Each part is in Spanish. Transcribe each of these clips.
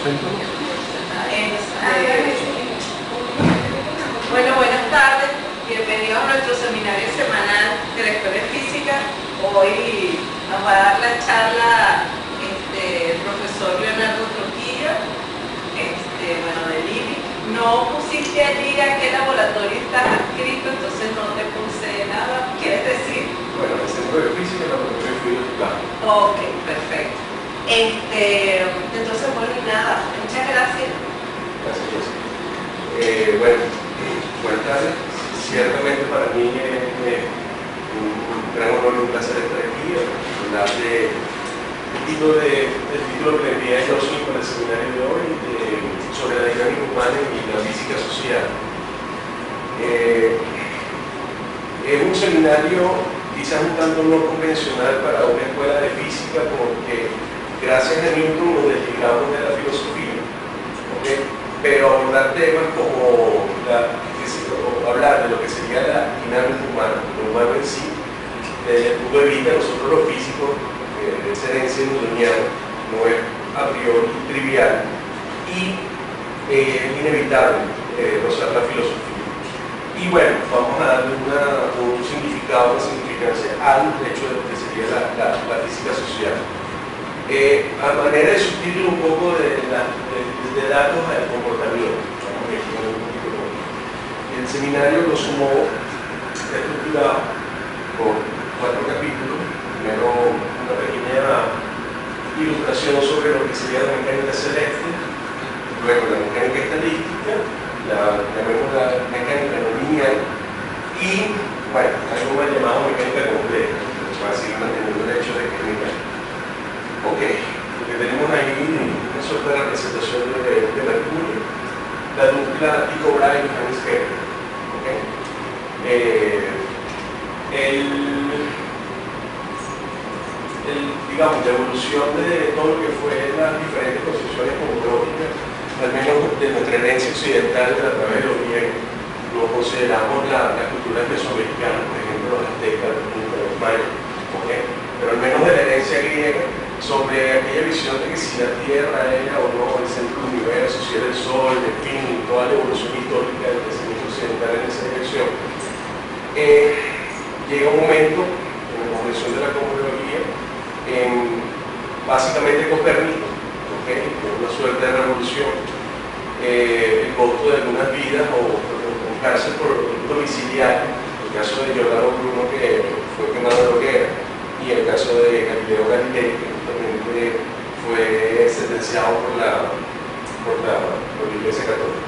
Bueno, buenas tardes, bienvenidos a nuestro seminario semanal de lectores física. Hoy nos va a dar la charla el profesor Leonardo Trujillo, de LIBI. No pusiste allí a qué laboratorio estás adscrito, entonces no te puse nada. ¿Quieres decir? Bueno, el Centro de Física y Laboratorio de Fluidos y Plasma. Ok, perfecto. Entonces, bueno, nada, muchas gracias. Gracias, José. Buenas tardes. Ciertamente para mí es un gran honor y un placer estar aquí, hablar del título que le envié a Jocelyn para el seminario de hoy, sobre la dinámica humana y la física social. Es un seminario quizás un tanto no convencional para una escuela de física, porque gracias a Newton nos desligamos de la filosofía, ¿okay? Pero abordar temas como hablar de lo que sería la dinámica humana, lo humano en sí, desde el punto de vista de nosotros los físicos, de excelencia newtoniana, no es a priori trivial y inevitable rozar la filosofía. Y bueno, vamos a darle un significado, una significancia al hecho de lo que sería la física social. A manera de subtítulo un poco de datos al comportamiento. El seminario lo sumó estructurado por 4 capítulos. Primero una pequeña ilustración sobre lo que sería la mecánica celeste, luego la mecánica estadística, la mecánica no lineal y, bueno, algo más llamado mecánica compleja, para seguir manteniendo el hecho de que es mecánica. Ok, lo que tenemos ahí una suerte de representación de Mercurio, la dupla Tycho Brahe y Johannes Kepler. Okay. Digamos, la evolución de todo lo que fue las diferentes concepciones cosmológicas, al menos de nuestra herencia occidental a través de los griegos, lo consideramos las culturas mesoamericanas, por ejemplo, los aztecas, los mayas, okay. Pero al menos de la herencia griega, sobre aquella visión de que si la Tierra era o no el centro del universo, si era el Sol, en fin, toda la evolución histórica del pensamiento occidental en esa dirección. Llega un momento en la comprensión de la cosmología, básicamente Copérnico, ¿okay? Una suerte de revolución, el costo de algunas vidas o cárcel por domiciliario, el caso de Giordano Bruno, que fue quemado en la hoguera, y el caso de Galileo Galilei, que justamente fue sentenciado por la Iglesia Católica.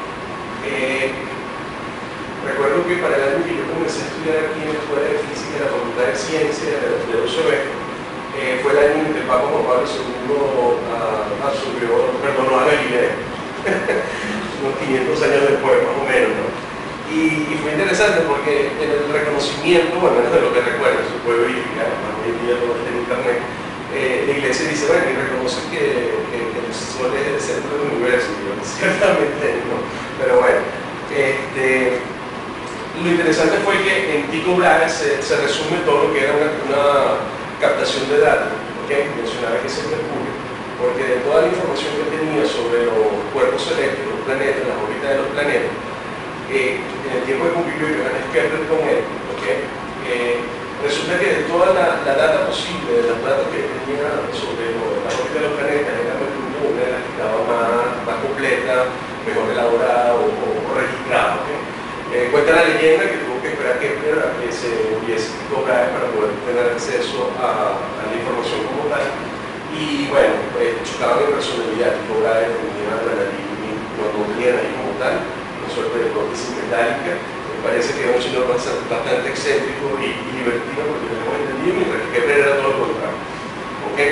Recuerdo que para el año que yo comencé a estudiar aquí en la Escuela de Física de la Facultad de Ciencias de la UCB, fue el año en que el Papa Juan Pablo II perdonó a Galileo, unos 500 años después, más o menos, ¿no? Y fue interesante porque en el reconocimiento, bueno, menos de lo que recuerdo, se puede verificar, hoy en día todo está en internet, la Iglesia dice, bueno, y reconoce que el Sol es el centro del universo, y yo, ciertamente no, pero bueno, lo interesante fue que en Tycho Brahe se resume todo lo que era una captación de datos, ¿okay? Mencionaba que es el Mercurio, porque de toda la información que tenía sobre los cuerpos celestes, los planetas, las órbitas de los planetas, en el tiempo que convivió Johannes Kepler con él, ¿okay? Resulta que de toda la data posible, de las datos que tenía sobre la órbita de los planetas, era Mercurio una de las que estaba más completa, mejor elaborada o registrada. ¿Okay? Cuenta la leyenda que tuvo que esperar Kepler a que se hubiese Tycho Brahe para poder tener acceso a la información como tal. Y bueno, chocaban en personalidad. Tycho Brahe tenía la nariz no tenía ahí como tal, una suerte de prótesis metálica. Me parece que era un señor bastante excéntrico y divertido, porque lo hemos entendido, mientras que Kepler era todo lo contrario. ¿Okay?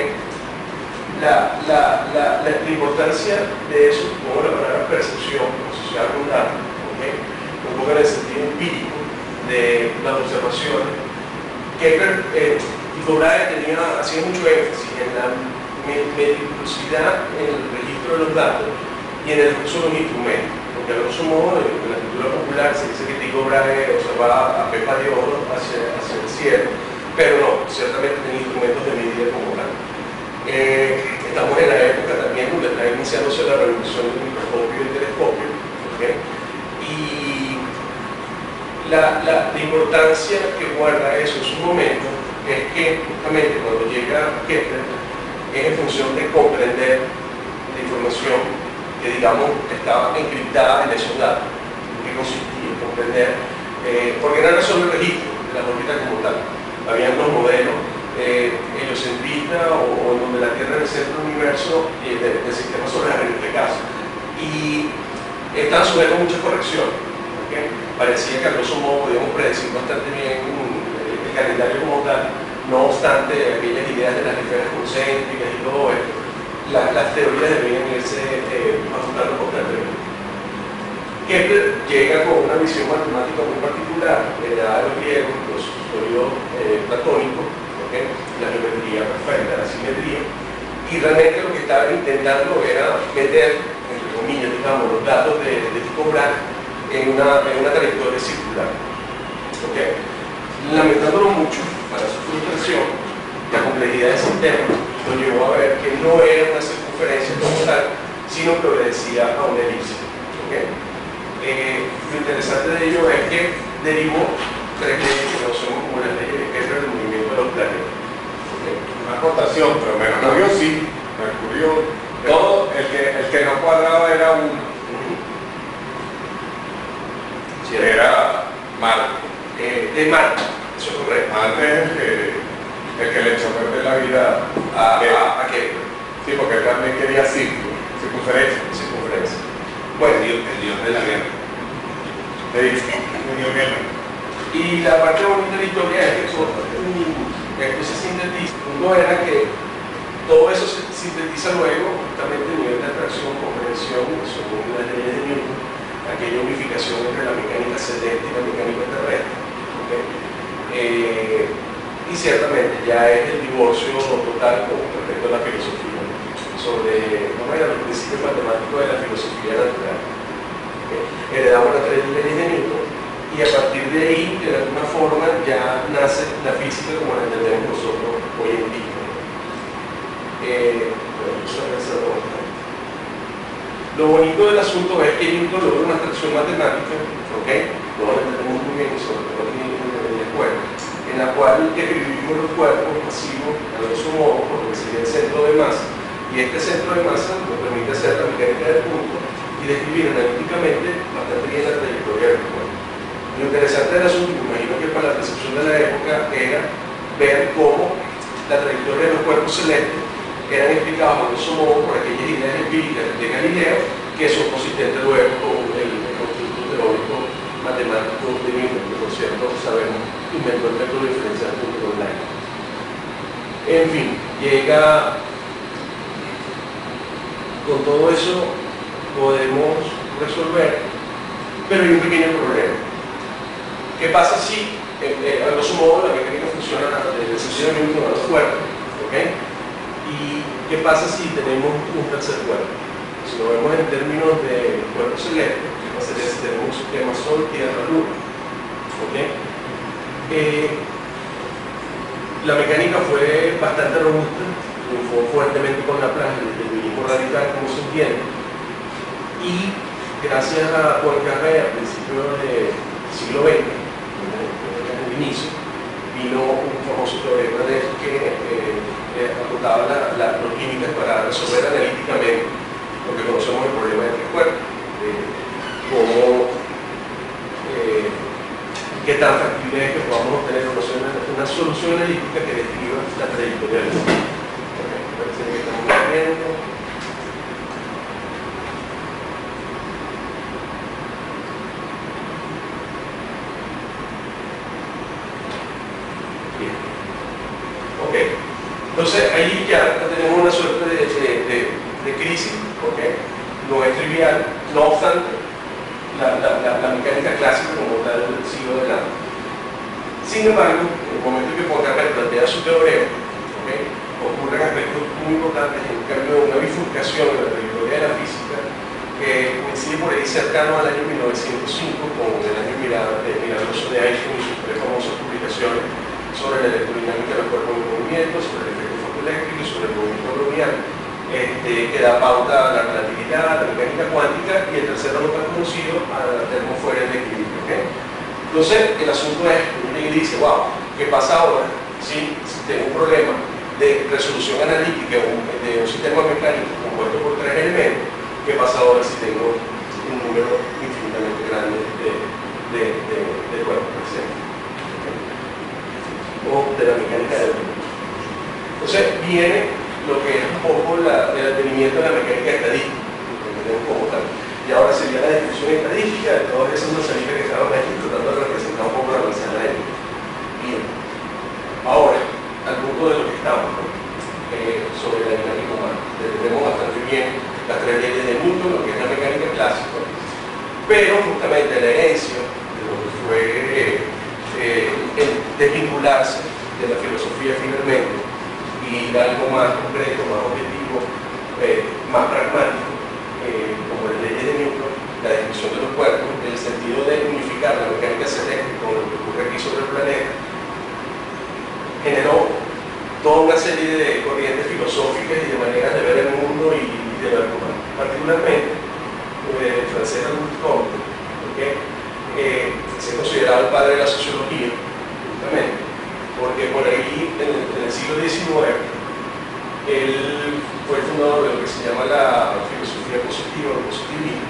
La importancia de eso, como la palabra percepción asociada con datos, ¿okay? Un poco en el sentido empírico de las observaciones. Kepler, Tycho Brahe hacía mucho énfasis en la meticulosidad en el registro de los datos y en el uso de los instrumentos, porque a grosso modo en la cultura popular se dice que Tycho Brahe observaba a pepa de oro hacia el cielo, pero no, ciertamente tenía instrumentos de medida como tal. Estamos en la época también donde está iniciándose La importancia que guarda eso en su momento es que justamente cuando llega Kepler es en función de comprender la información que digamos estaba encriptada en esos datos, que consistía en comprender, porque no era solo el registro de las órbitas como tal, habían los modelos heliocentristas o en donde la Tierra es el centro del universo del sistema solar en este caso, y estaban sujetos a muchas correcciones. ¿Okay? Parecía que a grosso modo podíamos predecir bastante bien el calendario como tal, no obstante aquellas ideas de las esferas concéntricas y todo esto, las teorías debían irse ajustando constantemente. Kepler llega con una visión matemática muy particular, heredada de los griegos, los sólidos platónicos, ¿okay? La geometría perfecta, la simetría, y realmente lo que estaba intentando era meter, entre comillas, digamos, los datos de Tycho Brahe en una trayectoria circular. ¿Okay? Lamentándolo mucho, para su frustración, la complejidad del sistema lo llevó a ver que no era una circunferencia como tal, sino que obedecía a una elipse. ¿Okay? Lo interesante de ello es que derivó tres leyes que conocemos como las leyes de Kepler del movimiento de los planetas. ¿Okay? Una rotación, pero Mercurio sí. Mercurio, todo, el que no cuadraba era uno. Sí, era Marte. De Marte, eso es correcto. Marte es el que le echó a perder la vida A Kepler. Sí, porque él también quería circunferencia. Bueno, El dios de la guerra. y la parte bonita de la historia es que esto se sintetiza. Uno era que todo eso se sintetiza luego justamente a nivel de atracción, comprensión, según las leyes de Newton, aquella unificación entre la mecánica celeste y la mecánica terrestre. ¿Okay? Y ciertamente ya es el divorcio total con respecto a la filosofía, sobre los principios matemáticos de la filosofía natural. ¿Okay? Heredamos las tres leyes de Newton y a partir de ahí, de alguna forma, ya nace la física como la entendemos nosotros hoy en día. Lo bonito del asunto es que Newton logra una abstracción matemática, ¿okay? Todos lo entendemos muy bien, sobre todo aquí en la escuela, en la cual escribimos los cuerpos masivos a grosso modo, porque sería el centro de masa, y este centro de masa nos permite hacer la mecánica del punto y describir analíticamente bastante bien la trayectoria del cuerpo. Lo interesante del asunto, me imagino que para la percepción de la época, era ver cómo la trayectoria de los cuerpos celestes eran explicados a grosso modo por aquellas ideas empíricas de Galileo que son consistentes luego con el constructo teórico matemático de Newton, que por cierto sabemos inventó el método diferencial punto online. En fin, llega con todo eso podemos resolver, pero hay un pequeño problema. ¿Qué pasa si a grosso modo la mecánica funciona desde el sentido de Newton a los cuerpos? ¿Okay? ¿Y qué pasa si tenemos un tercer cuerpo? Si lo vemos en términos de cuerpo celeste, ¿qué pasaría si tenemos un sistema Sol, Tierra, Luna? ¿Okay? La mecánica fue bastante robusta, triunfó fuertemente con Laplace, el determinismo radical, como se entiende, y gracias a Poincaré a principios del siglo XX, en el inicio, vino un famoso teorema de que aportaba los límites para resolver analíticamente lo que conocemos el problema de tres cuerpos, qué tan factible es que podamos obtener una solución analítica que describa la trayectoria del mundo. Parece que estamos viendo. Entonces ahí ya tenemos una suerte de crisis, ¿okay? No es trivial, no obstante, la mecánica clásica como tal sigue adelante. Sin embargo, en el momento que Poincaré plantea su teorema, ¿okay? Ocurren aspectos muy importantes, en cambio una bifurcación en la trayectoria de la física que coincide por ahí cercano al año 1905 con el año milagroso de Einstein y sus tres famosas publicaciones sobre la electrodinámica del cuerpo en movimiento, sobre el efecto fotoeléctrico y sobre el movimiento browniano, que da pauta a la relatividad, a la mecánica cuántica y el tercero no tan conocido a la termosfera de equilibrio. ¿Okay? Entonces, el asunto es, uno dice, wow, ¿qué pasa ahora si tengo un problema de resolución analítica de un sistema mecánico compuesto por 3 elementos? ¿Qué pasa ahora si tengo un número infinitamente grande de cuerpos presentes? O de la mecánica del mundo. Entonces, viene lo que es un poco el advenimiento de la mecánica estadística, y ahora sería la descripción estadística de todas esas manzanitas que estaban aquí tratando de representar un poco la manzana de ellos. Bien, ahora, al punto de lo que estamos, ¿no? Sobre la dinámica humana. Entendemos bastante bien las 3 leyes de Newton, lo que es la mecánica clásica, pero justamente la herencia de lo que fue el desvincularse de la filosofía finalmente y ir a algo más concreto, más objetivo, más pragmático, como las leyes de Newton, la descripción de los cuerpos, en el sentido de unificar la mecánica celeste con lo que ocurre aquí sobre el planeta, generó toda una serie de corrientes filosóficas y de maneras de ver el mundo y de ver el humano. Particularmente, el francés Auguste Comte, se consideraba el padre de la sociología, justamente, porque por ahí, en el siglo XIX, él fue el fundador de lo que se llama la filosofía positiva, el positivismo,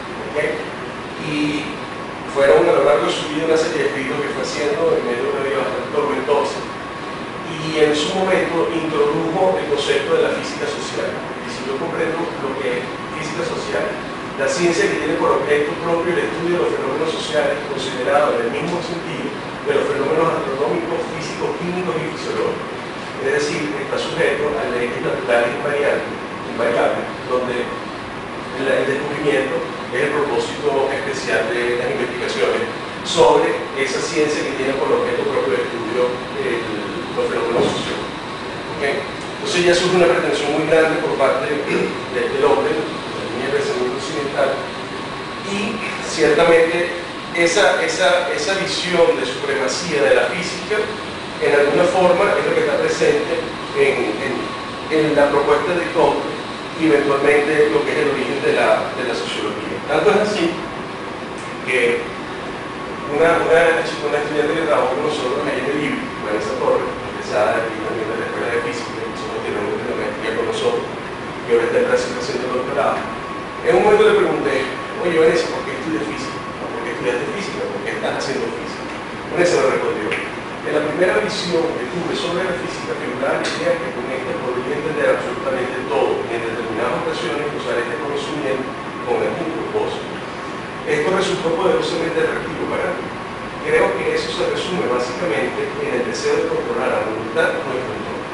y fueron a lo largo de su vida una serie de escritos que fue haciendo en medio de una vida bastante tormentosa, y en su momento introdujo el concepto de la física social. Y si yo comprendo lo que es física social, la ciencia que tiene por objeto propio el estudio de los fenómenos sociales, considerado en el mismo sentido de los fenómenos astronómicos, físicos, químicos y fisiológicos. Es decir, está sujeto a leyes naturales invariables, donde el descubrimiento es el propósito especial de las investigaciones sobre esa ciencia que tiene por objeto propio el estudio los fenómenos sociales. Entonces ya surge una pretensión muy grande por parte del hombre, de la línea de pensamiento occidental, y ciertamente esa visión de supremacía de la física en alguna forma es lo que está presente en la propuesta de Comte y eventualmente lo que es el origen de la sociología. Tanto es así que una estudiante que trabajó con nosotros en el libro, Vanessa Torres, egresada aquí también de la Escuela de Física, que hizo posteriormente una maestría con nosotros, y ahora está en Brasil haciendo el doctorado. En un momento le pregunté, oye Vanessa, ¿por qué estudias física? ¿Por qué estudiaste física? ¿Por qué estás haciendo física? Vanessa me respondió, en la primera visión que tuve sobre la física, figuraba la idea que con esta podría entender absolutamente todo, y en determinadas ocasiones usar este conocimiento con el mismo propósito. Esto resultó poderosamente atractivo para mí. Creo que eso se resume básicamente en el deseo de controlar a voluntad nuestro entorno.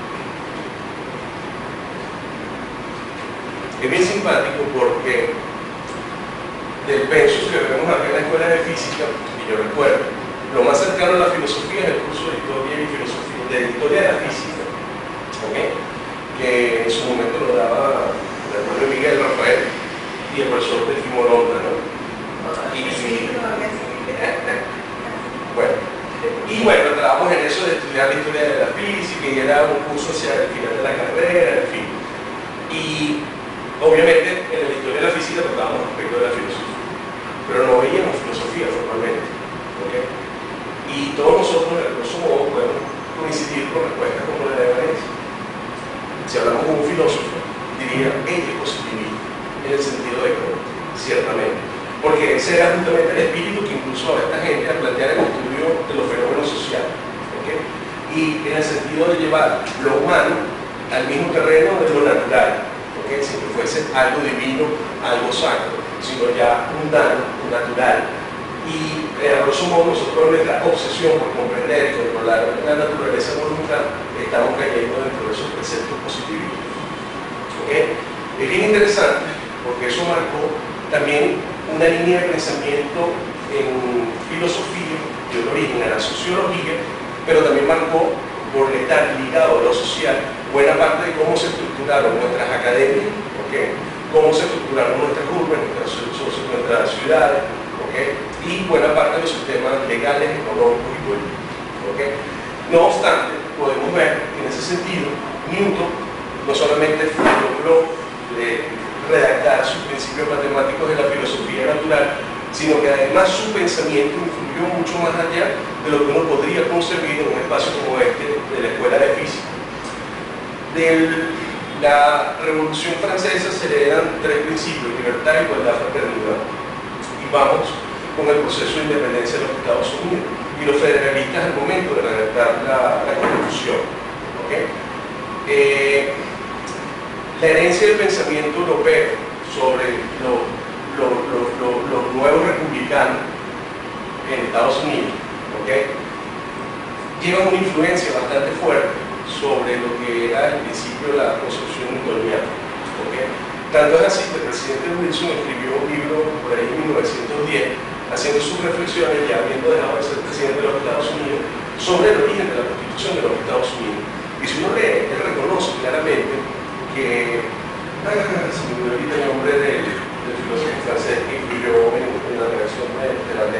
Es bien simpático porque del pensus que vemos acá en la escuela de física, y yo recuerdo, lo más cercano a la filosofía es el curso de historia y filosofía, de historia de la física, que en su momento lo daba el hermano Miguel Rafael y el profesor Delfín Moronda, ¿no? Bueno, trabajamos en eso de estudiar la historia de la física y era un curso hacia el final de la carrera, en fin. Y obviamente en la historia de la física tratábamos respecto de la filosofía, pero no veíamos filosofía formalmente. Y todos nosotros, en el grosso modo, podemos coincidir con respuestas como la de Vanessa. Si hablamos con un filósofo, diría, ella es positivista, en el sentido de que, ciertamente. Porque ese era justamente el espíritu que impulsó a esta gente a plantear el estudio de los fenómenos sociales. Y en el sentido de llevar lo humano al mismo terreno de lo natural, sin que fuese algo divino, algo sacro, sino ya mundano, natural. Y a grosso modo nosotros nuestra obsesión por comprender y controlar la naturaleza voluntad estamos cayendo dentro de esos preceptos positivistas. Es bien interesante porque eso marcó también una línea de pensamiento en filosofía de origen a la sociología, pero también marcó, por estar ligado a lo social, buena parte de cómo se estructuraron nuestras academias, cómo se estructuraron nuestras urbes, nuestras ciudades, y buena parte de los sistemas legales, económicos y políticos. No obstante, podemos ver que en ese sentido, Newton no solamente logró redactar sus principios matemáticos de la filosofía natural, sino que además su pensamiento influyó mucho más allá de lo que uno podría concebir en un espacio como este de la Escuela de Física. De la Revolución Francesa se heredan tres principios: libertad, igualdad, fraternidad. Y vamos con el proceso de independencia de los Estados Unidos y los federalistas al momento de redactar la Constitución. ¿Okay? La herencia del pensamiento europeo sobre los nuevos republicanos en Estados Unidos, ¿okay? Lleva una influencia bastante fuerte sobre lo que era el principio de la construcción colonial. ¿Okay? Tanto es así que el presidente Wilson escribió un libro por ahí en 1910 haciendo sus reflexiones, ya habiendo dejado de ser presidente de los Estados Unidos, sobre el origen de la Constitución de los Estados Unidos. Y si uno lee, él reconoce claramente que se me olvidó ahorita el nombre del filósofo francés que influyó en la redacción de la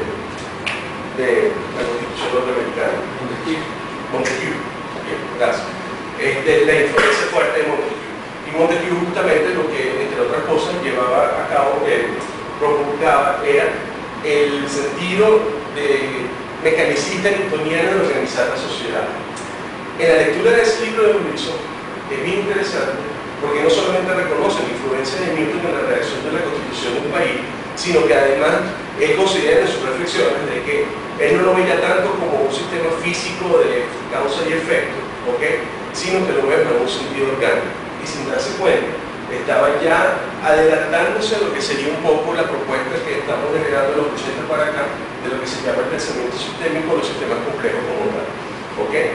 Constitución norteamericana. Montesquieu. Bien, gracias. La influencia fuerte de Montesquieu. Y Montesquieu justamente lo que, entre otras cosas, llevaba a cabo, promulgaba, era el sentido mecanicista newtoniano de organizar la sociedad. En la lectura de ese libro de Wilson es bien interesante porque no solamente reconoce la influencia de Newton en la redacción de la Constitución de un país, sino que además él considera en sus reflexiones de que él no lo veía tanto como un sistema físico de causa y efecto, ¿okay? Sino que lo ve en un sentido orgánico. Y sin darse cuenta, estaba ya adelantándose a lo que sería un poco la propuesta que estamos generando de los 80 para acá, de lo que se llama el pensamiento sistémico, los sistemas complejos como tal. ¿Okay?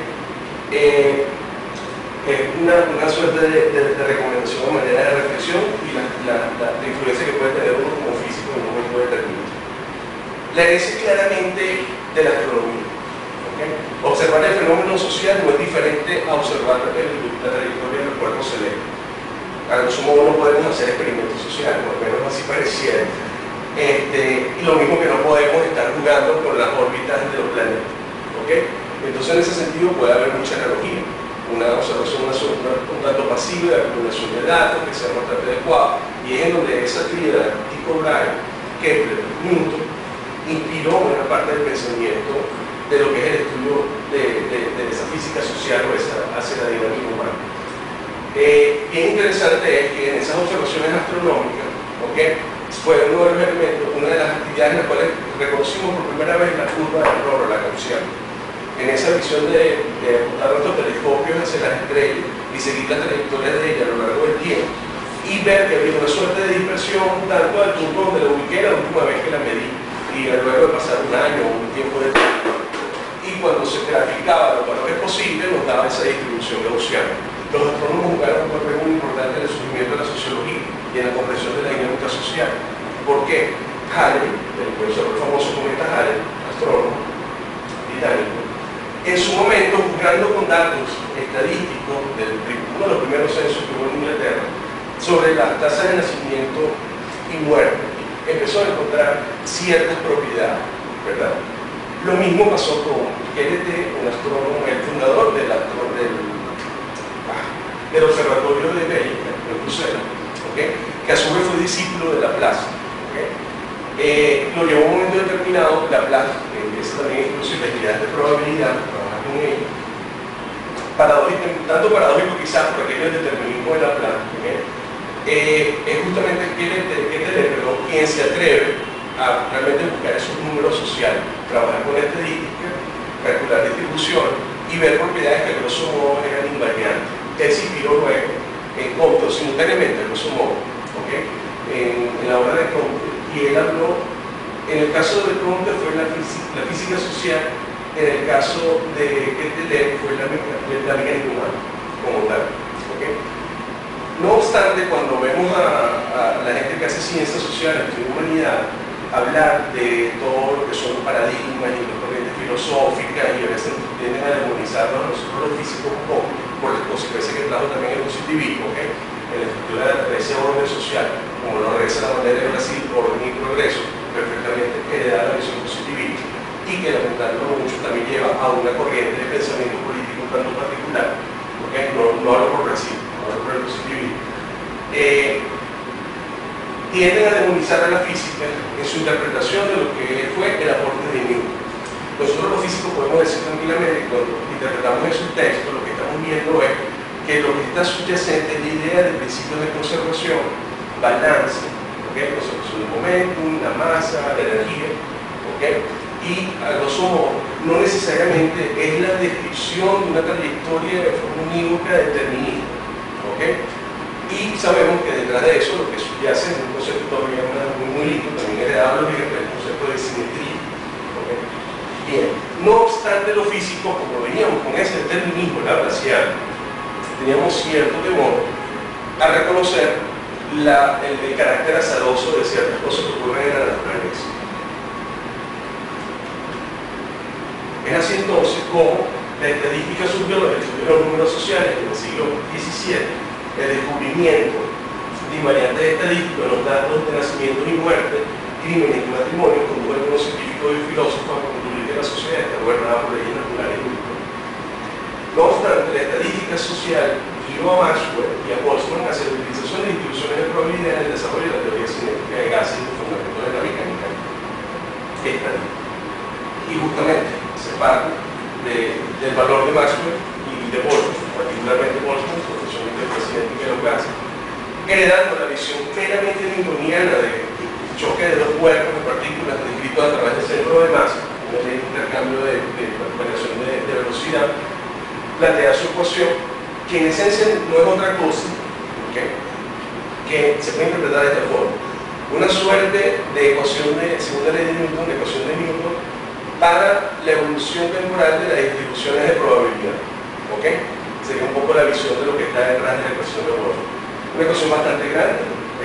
Una suerte de recomendación o manera de reflexión y la influencia que puede tener uno como físico en un momento determinado. La herencia claramente de la astronomía. ¿Okay? Observar el fenómeno social no es diferente a observar la trayectoria de los cuerpos celestes. A lo sumo no podemos hacer experimentos sociales, o al menos así pareciera. Y lo mismo que no podemos estar jugando con las órbitas de los planetas. ¿Okay? Entonces en ese sentido puede haber mucha analogía. Una observación un tanto pasiva de acumulación de datos que sea bastante adecuada, y es en donde esa tríada Tycho Brahe, Kepler, Newton inspiró buena parte del pensamiento de lo que es el estudio de esa física social o hacia la dinámica humana. Bien interesante es que en esas observaciones astronómicas, ¿okay? Fue uno de los elementos, una de las actividades en las cuales reconocimos por primera vez la curva del Roro, la gaussiana. En esa visión de apuntar nuestros telescopios hacia las estrellas y seguir las trayectorias de ellas a lo largo del tiempo y ver que había una suerte de dispersión tanto al punto donde la ubiqué la última vez que la medí y luego de pasar un año o un tiempo de tiempo, y cuando se graficaba lo valores posibles nos daba esa distribución gaussiana. Los astrónomos jugaron un papel muy importante en el surgimiento de la sociología y en la comprensión de la dinámica social. ¿Por qué? Halley, el profesor famoso cometa Halley, astrónomo británico, en su momento, jugando con datos estadísticos de uno de los primeros censos que hubo en Inglaterra sobre las tasas de nacimiento y muerte, empezó a encontrar ciertas propiedades, ¿verdad? Lo mismo pasó con GLT, un astrónomo, el fundador del observatorio de Bélgica, en Bruselas, ¿okay? Que a su vez fue discípulo de Laplace. ¿Okay? Lo llevó a un momento determinado, Laplace empieza también incluso investigar de probabilidad, trabajar con ella. Tanto paradójico quizás por aquello del determinismo de Laplace, ¿okay? Es justamente quien se atreve a realmente buscar esos números sociales, trabajar con estadística, calcular distribución y ver propiedades que a grosso modo eran invariantes. Él se inspiró luego en Comte, simultáneamente a grosso modo, ¿okay? en la obra de Comte, y él habló, en el caso de Comte fue la física social, en el caso de Quetelet fue la mecánica humana, como tal. ¿Okay? No obstante, cuando vemos a la gente que hace ciencias sociales, de humanidad, hablar de todo lo que son los paradigmas y las corrientes filosóficas, y a veces tienden a demonizarnos a nosotros los físicos un poco, por las consecuencias que trajo también el positivismo, ¿okay? En la estructura de ese orden social, como lo regresa la bandera de Brasil, orden y progreso, perfectamente heredada la visión positivista, y que lamentándolo mucho también lleva a una corriente de pensamiento político un tanto particular, ¿okay? No hablo por Brasil, no hablo por el positivismo. tienden a demonizar a la física en su interpretación de lo que fue el aporte de Newton. Nosotros los físicos podemos decir tranquilamente que cuando interpretamos esos textos, lo que estamos viendo es que lo que está subyacente es la idea de principios de conservación, balance, ¿okay? Conservación del momentum, la masa, la energía, ¿okay? Y a grosso modo, no necesariamente es la descripción de una trayectoria de forma unívoca determinista, ¿okay? Y sabemos que detrás de eso lo que subyace es un concepto todavía muy lindo, también heredado del concepto de simetría. ¿Okay? Bien, no obstante lo físico, como veníamos con ese determinismo laplaciano, teníamos cierto temor a reconocer el carácter azaroso de ciertas cosas que ocurren en la naturaleza. Es así entonces como la estadística surgió del estudio de los números sociales en el siglo XVII, el descubrimiento de invariantes estadísticos, los datos de nacimientos y muerte, crímenes y matrimonios, condujo a algunos científicos y filósofos a concluir que la sociedad está gobernada por leyes naturales y únicas. No obstante, la estadística social guió a Maxwell y a Boltzmann hacia la utilización de distribuciones de probabilidad en el desarrollo de la teoría cinética de gases y los fundamentos de la mecánica estadística. Y justamente se parte del valor de Maxwell y de Boltzmann, particularmente Boltzmann, su profesión de cinética de los gases, heredando la visión meramente newtoniana de choque de dos cuerpos de partículas descrito a través del centro de masa, una ley de intercambio de variación de velocidad, plantea su ecuación, que en esencia no es otra cosa, ¿okay? Que se puede interpretar de esta forma: una suerte de ecuación de segunda ley de Newton, de ecuación de Newton, para la evolución temporal de las distribuciones de probabilidad. ¿Okay? Sería un poco la visión de lo que está detrás de la ecuación de Boltzmann. Una ecuación bastante grande,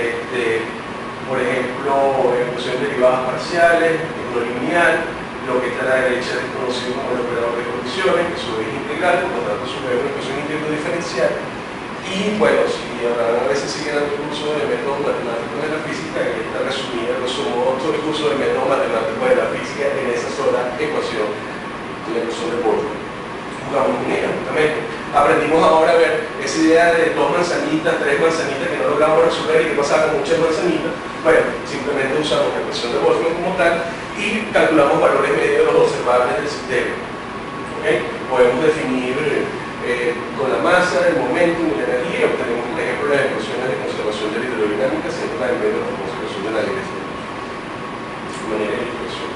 por ejemplo, ecuación de derivadas parciales, no lineal, lo que está a la derecha es conocido como el operador de condiciones, que su es integral, por lo tanto su es una ecuación íntegro diferencial. Y bueno, si a veces siguen el curso de métodos matemáticos de la física, que está resumida, grosso modo, todo el curso de métodos matemáticos de la física en esa sola ecuación, la ecuación de Boltzmann. Jugamos con ella, justamente. Aprendimos ahora a ver esa idea de dos manzanitas, tres manzanitas que no logramos resolver y que pasaba con muchas manzanitas. Bueno, simplemente usamos la ecuación de Boltzmann como tal y calculamos valores medios de los observables del sistema. ¿Okay? Podemos definir con la masa, el momento y la energía, y obtenemos, por ejemplo, las ecuaciones de conservación de la hidrodinámica, siendo la en medio de la conservación de la dirección. De manera de ilustración.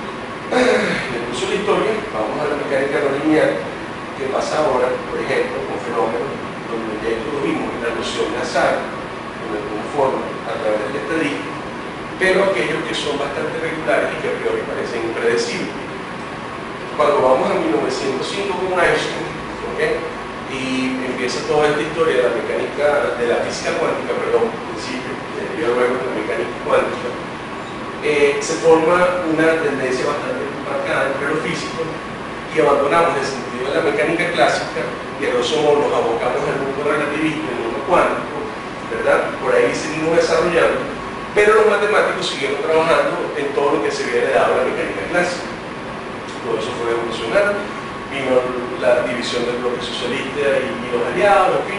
En el curso de la historia, vamos a la mecánica no lineal, que pasa ahora, por ejemplo, con fenómenos donde ya introdujimos la noción de azar, de alguna forma, a través de la estadística, pero aquellos que son bastante regulares y que a priori parecen impredecibles. Cuando vamos a 1905 con Einstein, ¿okay? Y empieza toda esta historia de la mecánica, de la física cuántica, perdón, al principio, luego de la mecánica cuántica, se forma una tendencia bastante marcada entre los físicos y abandonamos el sentido de la mecánica clásica y a grosso modo nos abocamos al mundo relativista, al mundo cuántico, ¿verdad? Por ahí seguimos desarrollando, pero los matemáticos siguieron trabajando en todo lo que se había dado a la mecánica clásica. Todo eso fue evolucionando, vino la división del bloque socialista y los aliados, en fin,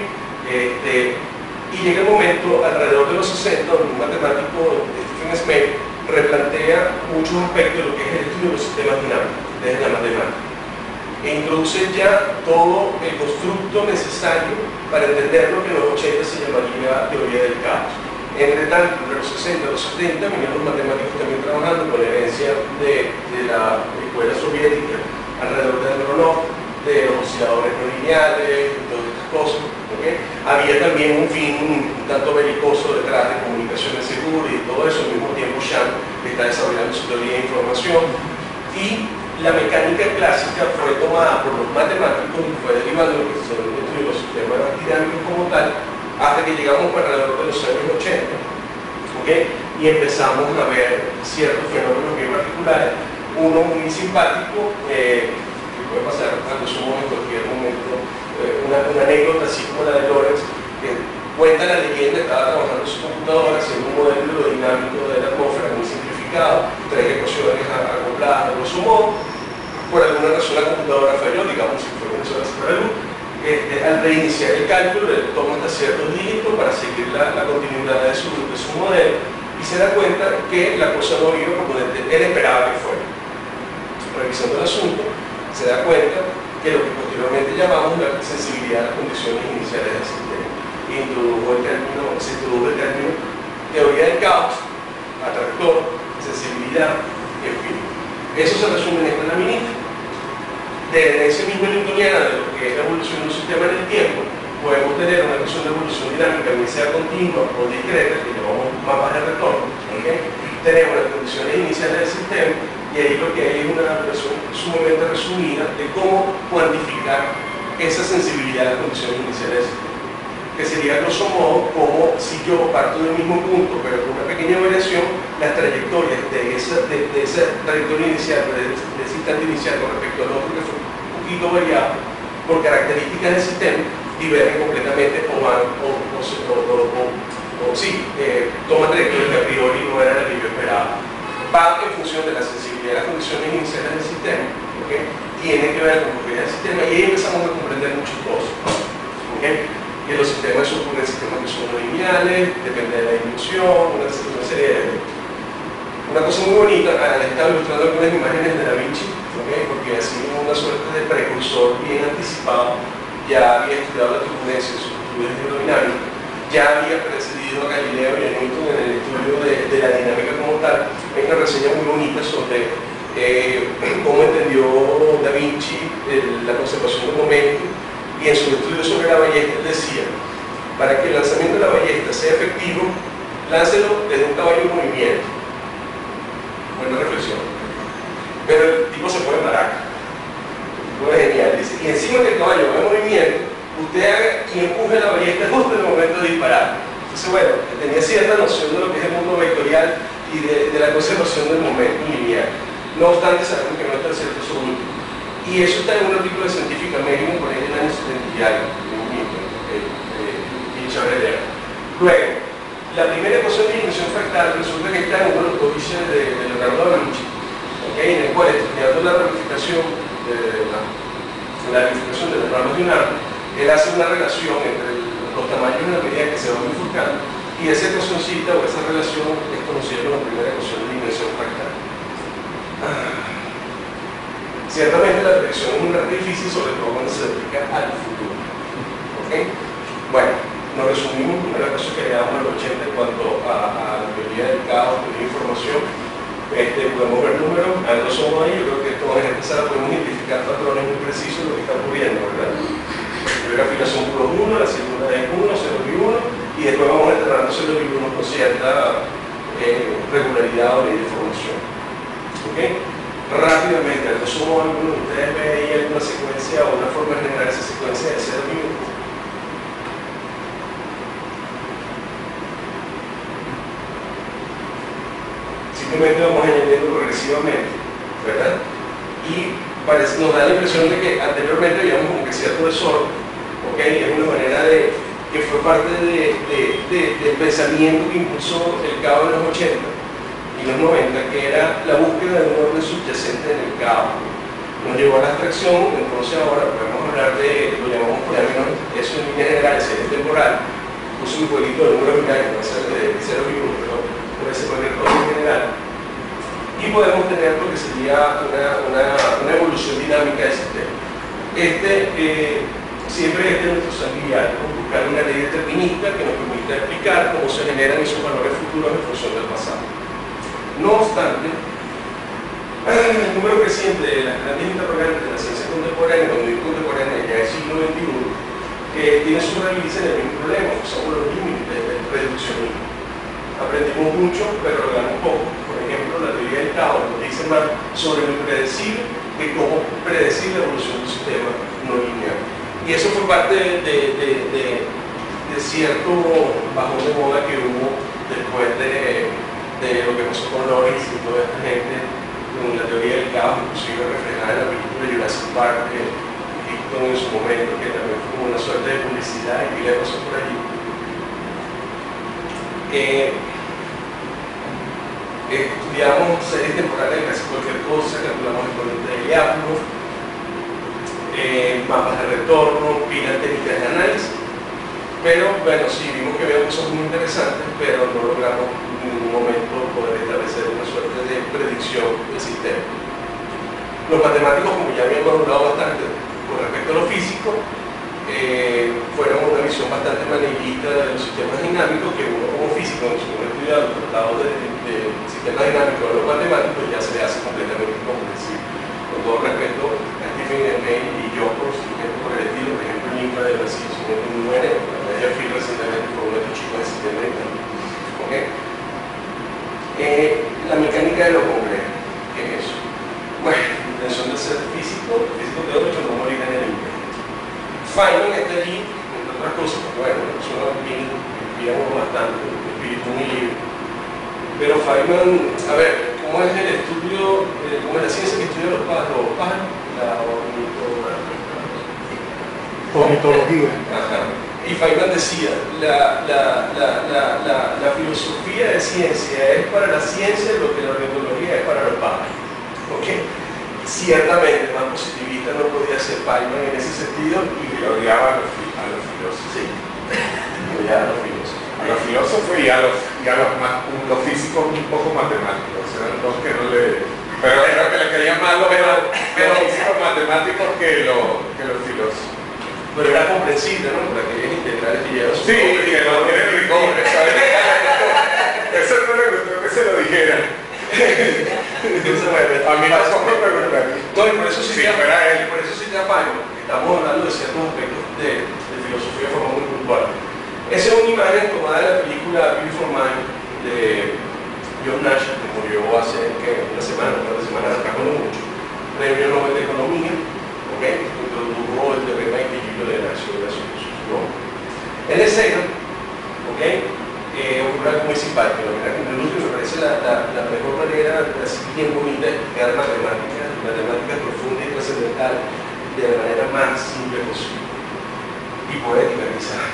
y llega el momento, alrededor de los 60, donde un matemático, Stephen Smith, replantea muchos aspectos de lo que es el estudio de los sistemas dinámicos, desde la matemática, e introduce ya todo el constructo necesario para entender lo que en los 80 se llamaría teoría del caos. Entre tanto, entre los 60 y los 70 vinieron los matemáticos también trabajando con la herencia de la escuela soviética alrededor de Andronov, de los osciladores no lineales y todas estas cosas. ¿Okay? Había también un fin un tanto belicoso detrás de comunicaciones seguras y todo eso. Al mismo tiempo Sham está desarrollando su teoría de información, y la mecánica clásica fue tomada por los matemáticos y fue derivando lo que se llama los sistemas dinámicos como tal, hasta que llegamos alrededor de los años 80, ¿okay? Y empezamos a ver ciertos fenómenos bien particulares. Uno muy simpático, que puede pasar cuando somos en cualquier momento, una anécdota así como la de Lorentz, que cuenta la leyenda, estaba trabajando en su computadora haciendo un modelo hidrodinámico de la atmósfera muy simplificado, tres ecuaciones acopladas, grosso modo. Por alguna razón la computadora falló, digamos, si fue una sola luz. Al reiniciar el cálculo, le toma hasta ciertos dígitos para seguir la continuidad de su modelo, se da cuenta que la cosa no iba como él esperaba que fuera. Revisando el asunto, se da cuenta que lo que posteriormente llamamos la sensibilidad a las condiciones iniciales del sistema. Se introdujo el término teoría del caos, atractor, sensibilidad y espíritu. Eso se resume en esta laminita. De herencia misma newtoniana de lo que es la evolución de un sistema en el tiempo, podemos tener una ecuación de evolución dinámica, bien sea continua o discreta, que llamamos mapas de retorno. ¿Okay? Tenemos las condiciones iniciales del sistema y ahí lo que hay es una versión sumamente resumida de cómo cuantificar esa sensibilidad a las condiciones iniciales del sistema, que sería grosso modo como si yo parto del mismo punto pero con una pequeña variación, las trayectorias de esa trayectoria inicial, de ese instante inicial con respecto al otro que fue un poquito variado por características del sistema, divergen completamente o van toman trayectorias que a priori no era la que yo esperaba. Va en función de la sensibilidad de las condiciones iniciales del sistema, ¿okay? Tiene que ver con la propiedad del sistema y ahí empezamos a comprender muchas cosas. ¿Okay? Que los sistemas ocurren sistemas que son no lineales, depende de la dimensión, una serie de... Una cosa muy bonita, les estaba ilustrando algunas imágenes de Da Vinci, ¿okay? Porque así una suerte de precursor bien anticipado, ya había estudiado la turbulencia en sus estudios de hidrodinámica, ya había precedido a Galileo y a Newton en el estudio de la dinámica como tal. Hay una reseña muy bonita sobre cómo entendió Da Vinci la conservación del momento. Y en su estudio sobre la ballesta, él decía, para que el lanzamiento de la ballesta sea efectivo, láncelo desde un caballo en movimiento. Buena reflexión. Pero el tipo se pone maraca. Fue genial. Dice, y encima que el caballo va en movimiento, usted haga y empuje la ballesta justo en el momento de disparar. Entonces, bueno, tenía cierta noción de lo que es el mundo vectorial y de la conservación del momento lineal. No obstante, sabemos que no está cierto eso último. Y eso está en un artículo de Científica Medium por ahí en el año 70 y algo, Luego, la primera ecuación de dimensión fractal resulta que está en uno de los códices de Leonardo da Vinci, ¿okay? En el cual, estudiando la ramificación de las ramas de un árbol, él hace una relación entre los tamaños de la medida que se van bifurcando, y esa ecuacióncita o esa relación es conocida como la primera ecuación de dimensión fractal. Ciertamente la predicción es un arte difícil, sobre todo cuando se aplica al futuro. ¿Okay? Bueno, nos resumimos una de las cosas que le damos al 80 en cuanto a la teoría del caos, de la información. Podemos ver números, a grosso modo ahí, yo creo que todos en esta sala podemos identificar patrones muy precisos de lo que está ocurriendo, ¿verdad? La primera fila son puros 1, la segunda es 1, 0 y 1, y después vamos enterrando 0 y 1 con cierta regularidad o ley de formación. ¿Okay? Rápidamente, al grosso modo, algunos de ustedes ven ahí alguna secuencia o una forma de generar esa secuencia de 0 y 1. Simplemente vamos añadiendo progresivamente, ¿verdad? Y nos da la impresión de que anteriormente habíamos como que cierto desorden, ¿ok? Es una manera que fue parte del pensamiento que impulsó el caos de los 80 y los 90, que era la búsqueda de un orden subyacente en el caos. Nos llevó a la abstracción, entonces ahora podemos hablar de, lo llamamos por términos, eso en línea general, serie temporal. Puse un jueguito de números binarios, no sé, de 0 y 1, pero puede ser cualquier cosa en general. Y podemos tener lo que sería una evolución dinámica del sistema. Siempre es nuestro sanguillario, buscar una ley determinista que nos permita explicar cómo se generan esos valores futuros en función del pasado. No obstante, el número creciente de las grandes interrogantes de la ciencia contemporánea, cuando digo contemporánea ya es siglo XXI, tiene su raíz en el mismo problema, que son los límites del reduccionismo. Aprendimos mucho, pero logramos poco. Por ejemplo, la teoría del caos nos dice más sobre lo impredecible que cómo predecir la evolución del sistema no lineal. Y eso fue parte de cierto bajón de moda que hubo después de lo que pasó con Lorenz y toda esta gente con la teoría del caos, inclusive reflejada en la película de Jurassic Park, Hickton en su momento, que también fue como una suerte de publicidad y pila de cosas por allí. Estudiamos series temporales de casi cualquier cosa, calculamos el corriente de diálogo, mapas de retorno, pilas técnicas de análisis, pero bueno, sí, vimos que había cosas muy interesantes, pero no logramos en ningún momento descripción del sistema. Los matemáticos, como ya habíamos hablado bastante con respecto a lo físico, fueron una visión bastante manierista de los sistemas dinámicos, que uno como físico, en su momento estudiado los tratados de sistemas dinámicos de los matemáticos, ya se le hace completamente incomprensible. Con todo respeto a Stephen May y yo, por el estilo, por ejemplo, el INFA de la ciencia muy buena, ya fui recientemente por uno de estos chicos del sistema dinámico. ¿Okay? La mecánica de lo complejo, ¿qué es eso? Bueno, la intención de ser físico teórico no morir en el imperio. Feynman está allí, entre otras cosas, porque bueno, una persona bien, digamos, bastante, un espíritu muy libre. Pero Feynman, a ver, ¿cómo es el estudio, cómo es la ciencia que estudia los pájaros? La ornitología. Ajá. Y Feynman decía, la filosofía de ciencia es para la ciencia lo que la ornitología es para los pájaros. ¿Okay? Ciertamente, más positivista no podía ser Feynman en ese sentido, y odiaba a los filósofos. Sí, odiaba a los filósofos. A los filósofos y a los físicos un poco matemáticos, eran dos que no le... Pero creo que le querían más los físicos matemáticos que los filósofos. Pero era comprensible, ¿no? Por aquellas integrales que llevan su sí, que no tienen rigor. Eso no le gustó que se lo dijeran. Entonces, bueno, a mí tampoco me gustaría. No, y por eso sí te apaño, estamos hablando de ciertos aspectos de filosofía de forma muy puntual. Esa es una imagen tomada de la película Beautiful Mind de John Nash, que murió hace una semana, un par de semanas atrás, no mucho. Premio Nobel de Economía, ¿ok? Introdujo el teorema de equilibrio de Nash y de las soluciones, ¿no? En la escena, ¿ok? Ocurre algo muy simpático. Me parece la mejor manera de hacer bien bonita de explicar matemáticas profundas y trascendentales de la manera más simple posible y poética quizás.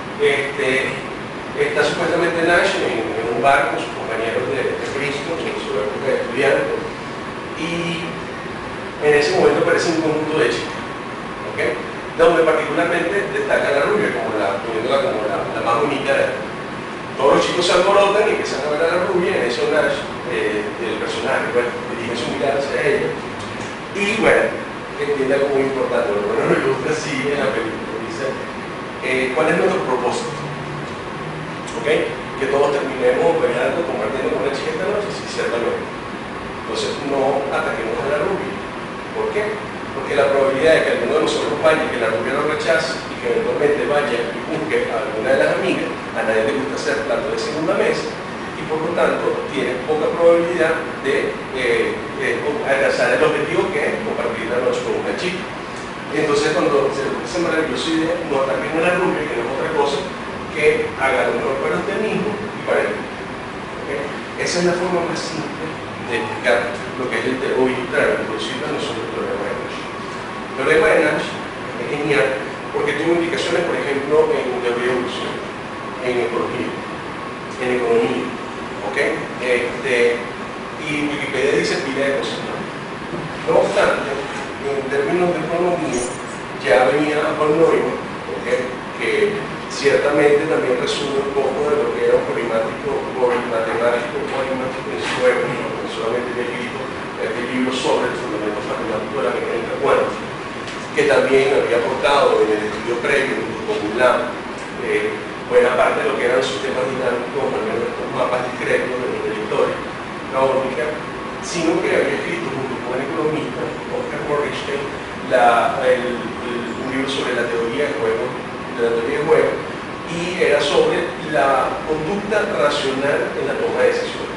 Está supuestamente Nash en un bar con sus compañeros de Princeton en su época de estudiante, y en ese momento aparece un conjunto de chicas, ¿okay? Donde particularmente destaca la rubia poniéndola como la más bonita de todos los chicos se alborotan y empiezan a ver a la rubia. En eso Nash, el personaje, bueno, dirige su mirada hacia ella y bueno, entiende algo muy importante. Bueno, me gusta así en la película, dice ¿cuál es nuestro propósito? ¿Okay? Que todos terminemos bailando, compartiendo con la chica esta noche, sí, ciertamente. Entonces no ataquemos a la rubia. ¿Por qué? Porque la probabilidad de que alguno de nosotros vaya y que la rubia lo rechace y que eventualmente vaya y busque a alguna de las amigas, a nadie le gusta hacer plato de segunda mesa y por lo tanto tiene poca probabilidad de alcanzar el objetivo que es compartir la noche con una chica. Entonces cuando se le ocurre esa maravillosa idea, no ataquen a la rubia, que no es otra cosa que haga lo mejor para usted mismo y para él. ¿Okay? Esa es la forma más simple de explicar lo que es o ilustrar, introducir a nosotros el teorema de Nash. El teorema de Nash es genial porque tiene implicaciones, por ejemplo, en teoría de evolución, en ecología, en economía, ¿ok? Y Wikipedia dice pila de cosas, ¿no? No obstante, en términos de economía, ya venía Paul Neumann, ¿okay? Que ciertamente también resume un poco de lo que era un matemático en su época, no solamente el libro sobre los fundamentos matemáticos de la mecánica cuántica, que también había aportado en el estudio previo con UNLAM buena parte de lo que eran los sistemas dinámicos, al menos estos mapas discretos de la historia caótica, sino que había escrito junto con el economista Oscar Morgenstern un libro sobre la teoría de juego, y era sobre la conducta racional en la toma de decisiones.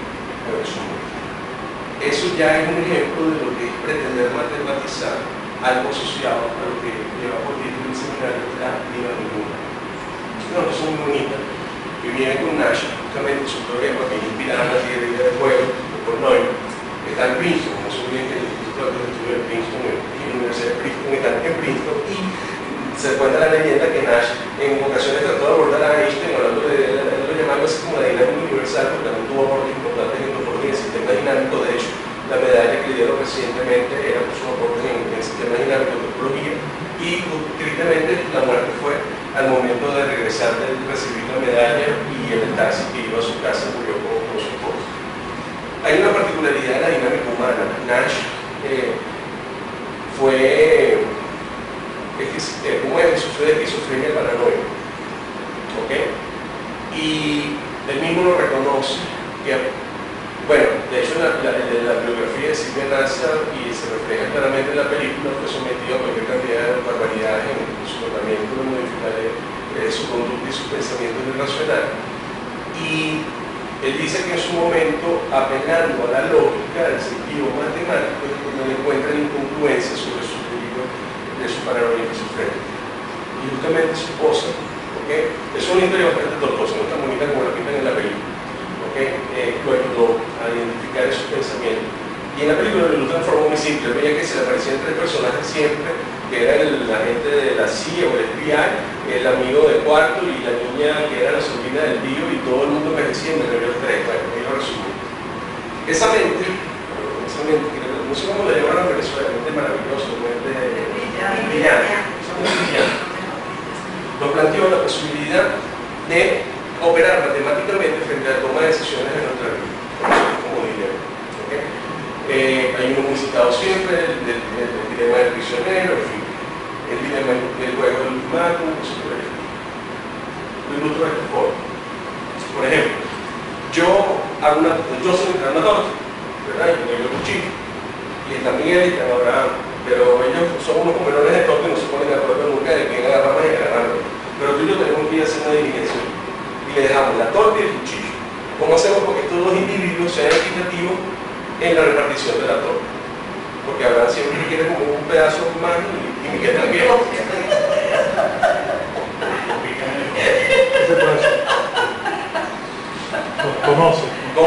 Eso ya es un ejemplo de lo que es pretender matematizar algo asociado a lo que lleva por título el seminario la dinamika. Una cosa muy bonita que viene con Nash, justamente su teorema que inspira la teoría del juego por Neumann, que está en Princeton, no se olviden que el Instituto de Estudio de Princeton y la Universidad de Princeton están en Princeton, y se cuenta la leyenda que Nash en ocasiones trató de abordar a Einstein hablando de lo llamado así como la dinámica universal, porque también tuvo aportes importantes en el sistema dinámico. De hecho, la medalla que le dieron recientemente era por su aporte en el sistema dinámico de topología, y tristemente la muerte fue al momento de regresar de recibir la medalla, y en el taxi que iba a su casa murió con su esposa. Hay una particularidad de la dinámica humana Nash fue sufrió de esquizofrenia paranoica, ¿ok? Y él mismo lo reconoce, que, bueno, de hecho la biografía de Silvia Nasar, y se refleja claramente en la película, fue sometido a cualquier cantidad de barbaridades en su tratamiento de modificar su conducta y su pensamiento irracional. Y él dice que en su momento, apelando a la lógica, al sentido matemático, es cuando le encuentran incongruencias sobre su peligro de su paranoia esquizofrénica. Y justamente su esposa, ¿okay? Es una historia bastante tortuosa, no tan bonita como la pintan en la película, ¿okay? Lo ayudó a identificar esos pensamientos. Y en la película lo transformó muy simple. Él veía que se le aparecían tres personajes siempre, que era el agente de la CIA o el FBI, el amigo de cuarto y la niña que era la sobrina del tío, y todo el mundo me decía, me reveló tres. Bueno, ahí lo resumí. Esa mente, que no sé cómo le llamaron a Venezuela, mente maravillosa, mente brillante, nos planteó la posibilidad de operar matemáticamente frente a la toma de decisiones de nuestra vida, como dinero. ¿Okay? Hay uno muy citado siempre, el dilema del prisionero, en fin, el dilema del juego del ultimátum, lo ilustro de esta forma. Por ejemplo, yo soy una torta, ¿verdad? Y tengo el cuchillo, y está Miguel y está Abraham, pero ellos son unos comedores de torta y no se ponen de acuerdo nunca de quién agarra más y agarra menos. Pero tú y yo tenemos que ir a hacer una diligencia y le dejamos la torta y el cuchillo. ¿Cómo hacemos? Porque estos dos individuos sean equitativos en la repartición de la torta. Porque Abraham siempre quiere como un pedazo más y Miguel también. ¿Qué se puede hacer? Los conoce.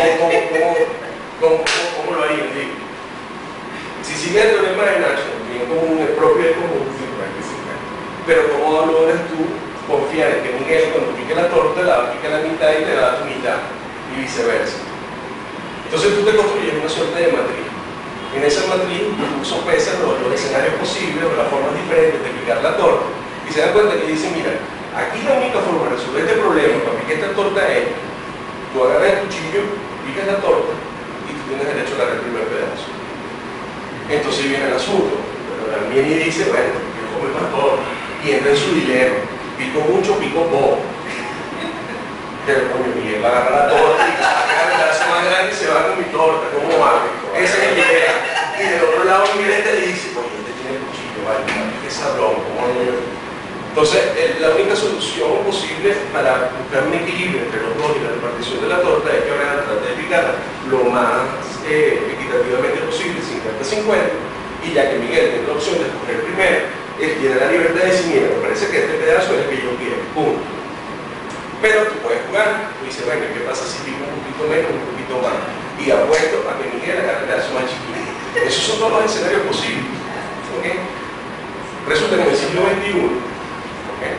¿Cómo lo harían? Digo, si sigue el teorema de Nash, bien común, es propio de común, pero ¿cómo logras tú confiar en que Miguel, cuando pique la torta, la va a picar la mitad y te da tu mitad, y viceversa? Entonces tú te construyes una suerte de matriz. En esa matriz tú sopesas los escenarios posibles o las formas diferentes de picar la torta, y se dan cuenta que dicen, mira, aquí la única forma de resolver este problema para picar esta torta es, tú agarras el cuchillo, picas la torta, y tú tienes derecho a agarrar el primer pedazo. Entonces viene el asunto, pero también y dice, bueno, yo como el pastor, y entra en su dilema, pico mucho, pico poco. Pero coño, Miguel va a agarrar la torta y agarra el pedazo más grande y se va con mi torta, ¿cómo va? Ese es el dilema. Y del otro lado Miguel te dice, coño, este tiene el cuchillo, vale, qué sabrón, ¿cómo no? Entonces, la única solución posible para buscar un equilibrio entre los dos y la repartición de la torta es que ahora trate de picarla lo más equitativamente posible, 50-50, y ya que Miguel tiene la opción de escoger primero, él tiene la libertad de decir, mira, me parece que este pedazo es el que yo quiero, punto. Pero tú puedes jugar, tú dices, bueno, ¿qué pasa si pico un poquito menos, un poquito más? Y apuesto a que Miguel agarre el pedazo más chiquito. Esos son todos los escenarios posibles. ¿Okay? Resulta que en el siglo XXI, ¿okay?,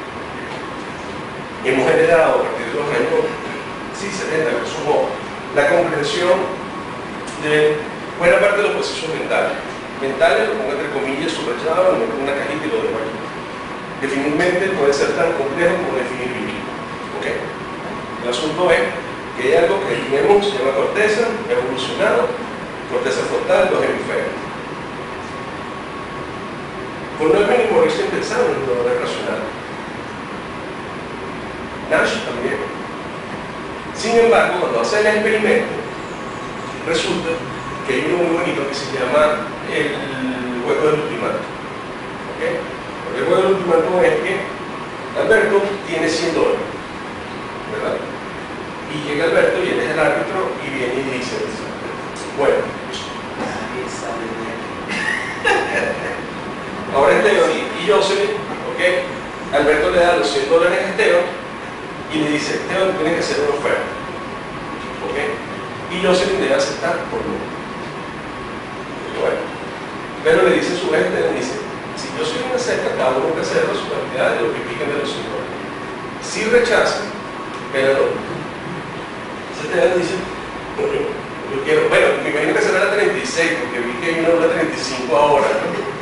hemos generado a partir de los años 70, que somos la comprensión de buena parte de los procesos mentales. Mentales, lo pongo entre comillas, subrayado, lo meto en una cajita y lo dejo allí. Definirmente puede ser tan complejo como definir vivir. ¿Okay? El asunto es que hay algo que tenemos, se llama corteza, evolucionado, corteza frontal, los hemisferios. Por no es mínimo recién pensado en lo racional. Nash también. Sin embargo, cuando hace el experimento, resulta que hay uno muy bonito que se llama el juego del ultimátum. ¿Okay? Porque el juego del ultimátum es que Alberto tiene $100, ¿verdad? Y llega Alberto y él es el árbitro y viene y dice, bueno, ahora Esteban y Jocelyn, ¿okay?, Alberto le da los $100 a Esteban y le dice, Esteban, tienes que hacer una oferta, ¿okay?, y Jocelyn debe aceptar por no. Bueno, pero le dice a su vez, le dice, si Jocelyn acepta, cada uno que hacer su cantidad de lo que piquen de los $100. Si rechaza, pero no. Entonces Esteban dice, yo quiero, bueno, me imagino que será la 36, porque vi que hay una 35 ahora, ¿no?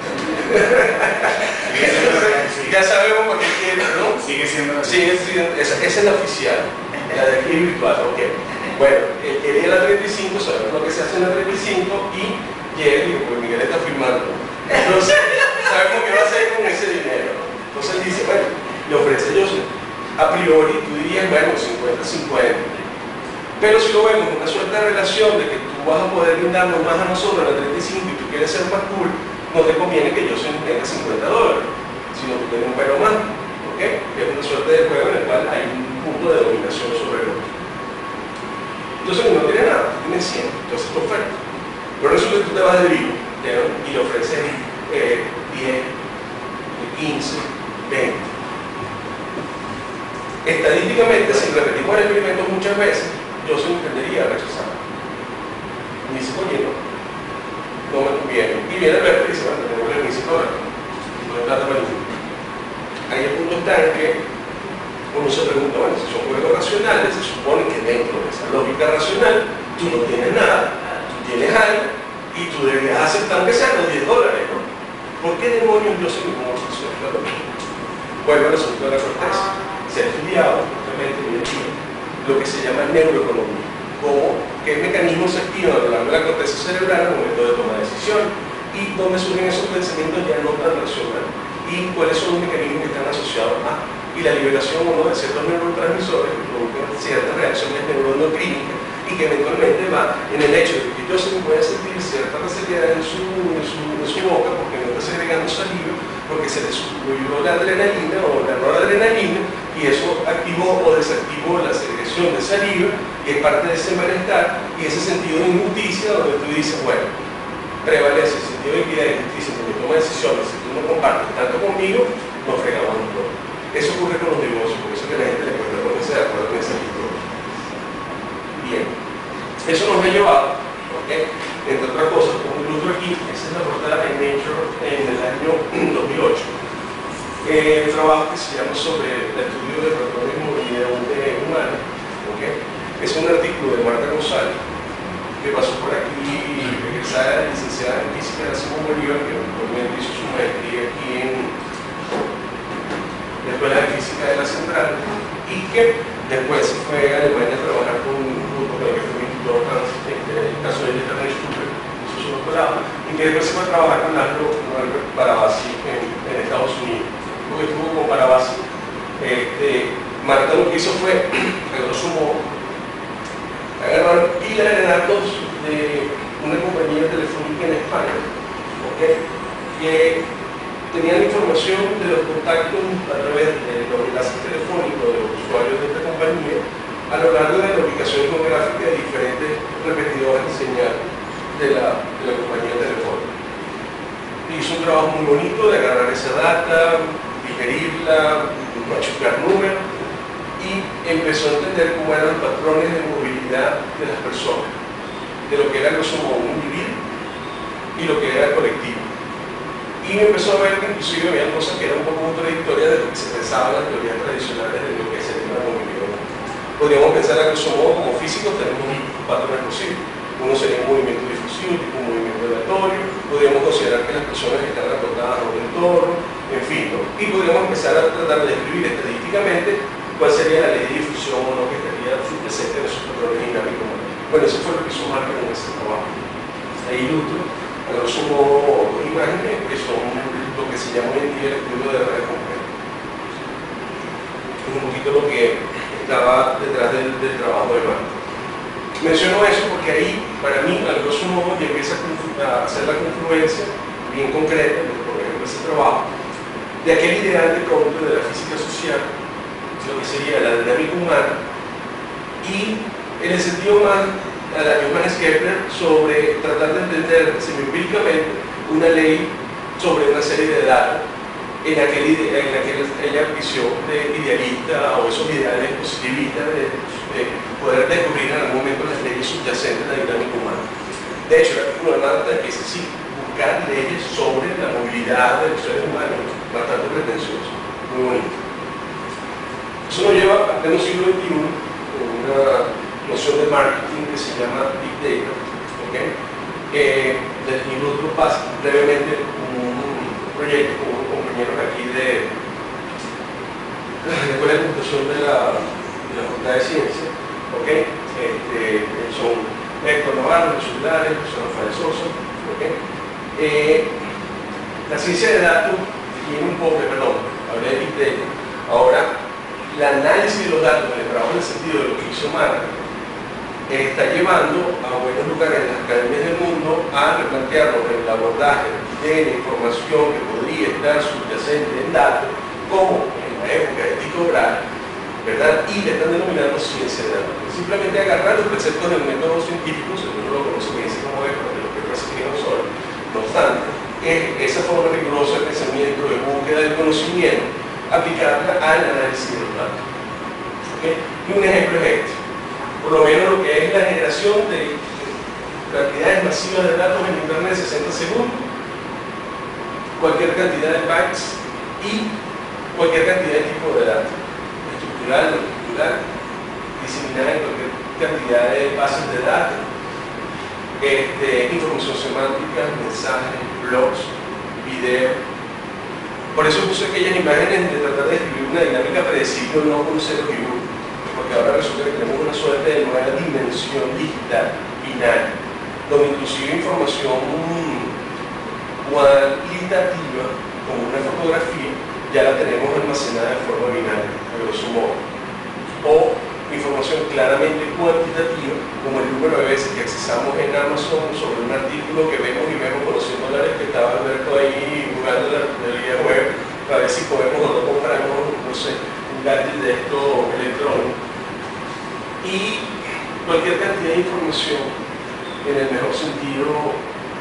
Ya sabemos por qué quiere, ¿no? Sigue siendo la esa es la oficial, la de aquí virtual, ok. Bueno, quería la 35, sabemos lo que se hace en la 35 y llega y digo, pues Miguel está firmando. Entonces, sabemos qué va a hacer con ese dinero. Entonces él dice, bueno, le ofrece a Joseph. A priori tú dirías, bueno, 50-50. Pero si lo vemos, una suerte de relación de que tú vas a poder brindarnos más a nosotros a la 35 y tú quieres ser más cool, no te conviene que Joseph tenga $50, sino que tenga un pero más. ¿Ok? Que es una suerte de juego en el cual hay un punto de dominación sobre el otro. Entonces no tiene nada, tiene 100, entonces es perfecto. Pero resulta que tú te vas de vivo y le ofreces 10, 15, 20. Estadísticamente, si repetimos el experimento muchas veces, yo se entendería a rechazar. Y dice, oye, no me conviene. Y viene el verbo y dice, bueno, tengo que venir $5. No hay plata para ninguno. Ahí el punto está en que uno se pregunta, bueno, si son juegos racionales, se supone que dentro de esa lógica racional, tú no tienes nada, tú tienes algo, y tú deberías aceptar que sean los $10, ¿no? ¿Por qué demonios yo soy como profesor? Vuelvo al asunto de la corteza. Se ha estudiado, justamente, lo que se llama neuroeconomía, como qué mecanismos se activan a lo largo de la corteza cerebral al momento de tomar decisión, y dónde surgen esos pensamientos ya no tan racionales, y cuáles son los mecanismos que están asociados a, y la liberación o no de ciertos neurotransmisores que provocan ciertas reacciones neuroendocrinas y que eventualmente va en el hecho de que yo se me puede sentir cierta resequedad en su boca porque no está segregando saliva, porque se le subió la adrenalina o la noradrenalina y eso activó o desactivó la segregación de saliva y es parte de ese malestar y ese sentido de injusticia donde tú dices, bueno, prevalece el sentido de equidad y justicia en mi toma de decisiones, si tú no compartes tanto conmigo, nos fregamos un poco. Eso ocurre con los divorcios, por eso que a la gente le cuesta ponerse de acuerdo en esa historia. Bien, eso nos ha llevado, entre otras cosas, como incluso aquí, esa es la portada en Nature en el año 2008, un trabajo que se llama sobre el estudio de patrones de movilidad humana. Es un artículo de Marta González, que pasó por aquí, egresada, licenciada en física de la Simón Bolívar, que actualmente hizo su maestría aquí en la Escuela de Física de la Central, y que después se fue a Alemania a trabajar con un grupo que fue mi tutor, en el caso de Internet Stuber, hizo su doctorado, y que después se fue a trabajar con Albert Parabasi en Estados Unidos. Porque estuvo con Parabasi, Marta lo que hizo fue, a grosso modo, agarrar pilas de datos de una compañía telefónica en España, que tenían información de los contactos a través de los enlaces telefónicos de los usuarios de esta compañía a lo largo de la ubicación geográfica de diferentes repetidores de señal de la compañía telefónica. Hizo un trabajo muy bonito de agarrar esa data, digerirla, machucar números y empezó a entender cómo eran los patrones de movilidad de las personas, de lo que era como un individuo y lo que era el colectivo. Y empezó a ver que inclusive había cosas que eran un poco contradictorias de lo que se pensaba en las teorías tradicionales de lo que es el tema de movilidad. Podríamos pensar a grosso modo como físicos tenemos patrones posibles. Uno sería un movimiento difusivo, tipo un movimiento aleatorio, podríamos considerar que las personas están acotadas a un entorno, en fin, ¿no? Y podríamos empezar a tratar de describir estadísticamente cuál sería la ley de difusión o no que estaría presente en esos patrones dinámicos. Bueno, eso fue lo que hizo Marta en ese trabajo. Ahí ilustro, a grosso modo, imágenes que son lo que se llama hoy en día el estudio de redes complejas. Es un poquito lo que estaba detrás del trabajo de Marta. Menciono eso porque ahí, para mí, a grosso modo, ya empieza a hacer la confluencia bien concreta, por ejemplo, ese trabajo, de aquel ideal de pronto de la física social, lo que sería la dinámica humana, y en el sentido más a la Johannes Kepler sobre tratar de entender semiempíricamente una ley sobre una serie de datos en aquella visión de idealista o esos ideales positivistas de poder descubrir en algún momento las leyes subyacentes de la dinámica humana. De hecho, el artículo de Marta empieza así, buscar leyes sobre la movilidad de los seres humanos, bastante pretencioso, muy bonito. Eso nos lleva al pleno siglo XXI con una noción de marketing que se llama Big Data, del ilustro brevemente un proyecto con unos compañeros aquí de la Escuela de Computación de la Facultad de Ciencias, son Héctor Navarro, Luis Solares, José Rafael Sosa, ¿Okay? La ciencia de datos tiene un poco, perdón, hablé de Big Data. Ahora, el análisis de los datos, el trabajo en el sentido de lo que hizo Marta, está llevando a buenos lugares en las academias del mundo a replantearnos el abordaje de la información que podría estar subyacente en datos, como en la época de Tycho Brahe, ¿verdad? Y le están denominando ciencia de datos. Simplemente agarrar los preceptos del método científico, si uno lo conoce bien como es, porque lo que pasa es que no solo. No obstante, esa forma rigurosa de pensamiento, de búsqueda del conocimiento, aplicarla al análisis de los datos. ¿Okay? Y un ejemplo es este. Por lo menos lo que es la generación de cantidades masivas de datos en Internet, 60 segundos, cualquier cantidad de bytes y cualquier cantidad de tipo de datos, estructural, no estructural, diseminada en cualquier cantidad de bases de datos, información semántica, mensajes, blogs, video. Por eso puse aquellas imágenes de tratar de describir una dinámica predecible no con ceros y unos, porque ahora resulta que tenemos una suerte de nueva dimensión digital, binaria, donde inclusive información cualitativa, como una fotografía, ya la tenemos almacenada de forma binaria, de grosso modo. O información claramente cuantitativa, como el número de veces que accesamos en Amazon sobre un artículo que vemos y vemos por los $100 que estaba Alberto ahí jugando en la librería web, para ver si podemos o no comprarnos, no sé, un gadget de esto electrónico. Y cualquier cantidad de información, en el mejor sentido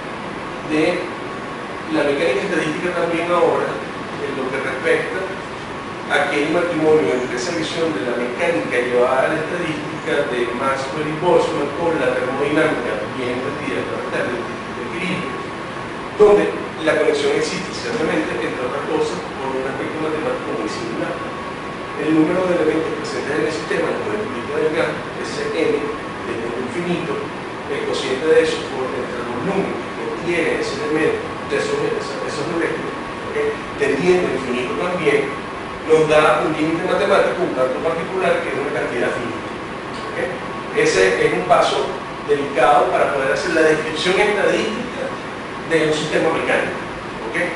de la mecánica estadística también ahora, en lo que respecta a que el matrimonio entre esa visión de la mecánica llevada a la estadística de Maxwell y Boltzmann con la termodinámica bien entendida a través del equilibrio, donde la conexión existe ciertamente, entre otras cosas, por un aspecto matemático muy similar. El número de elementos presentes en el sistema, la multiplica del gas, ese n, desde el infinito, el cociente de eso por entre los números que tiene ese elemento, de esos moléculas, ¿okay? Tendiendo al infinito también, nos da un límite matemático, un tanto particular, que es una cantidad finita. ¿Okay? Ese es un paso delicado para poder hacer la descripción estadística de un sistema mecánico. ¿Okay?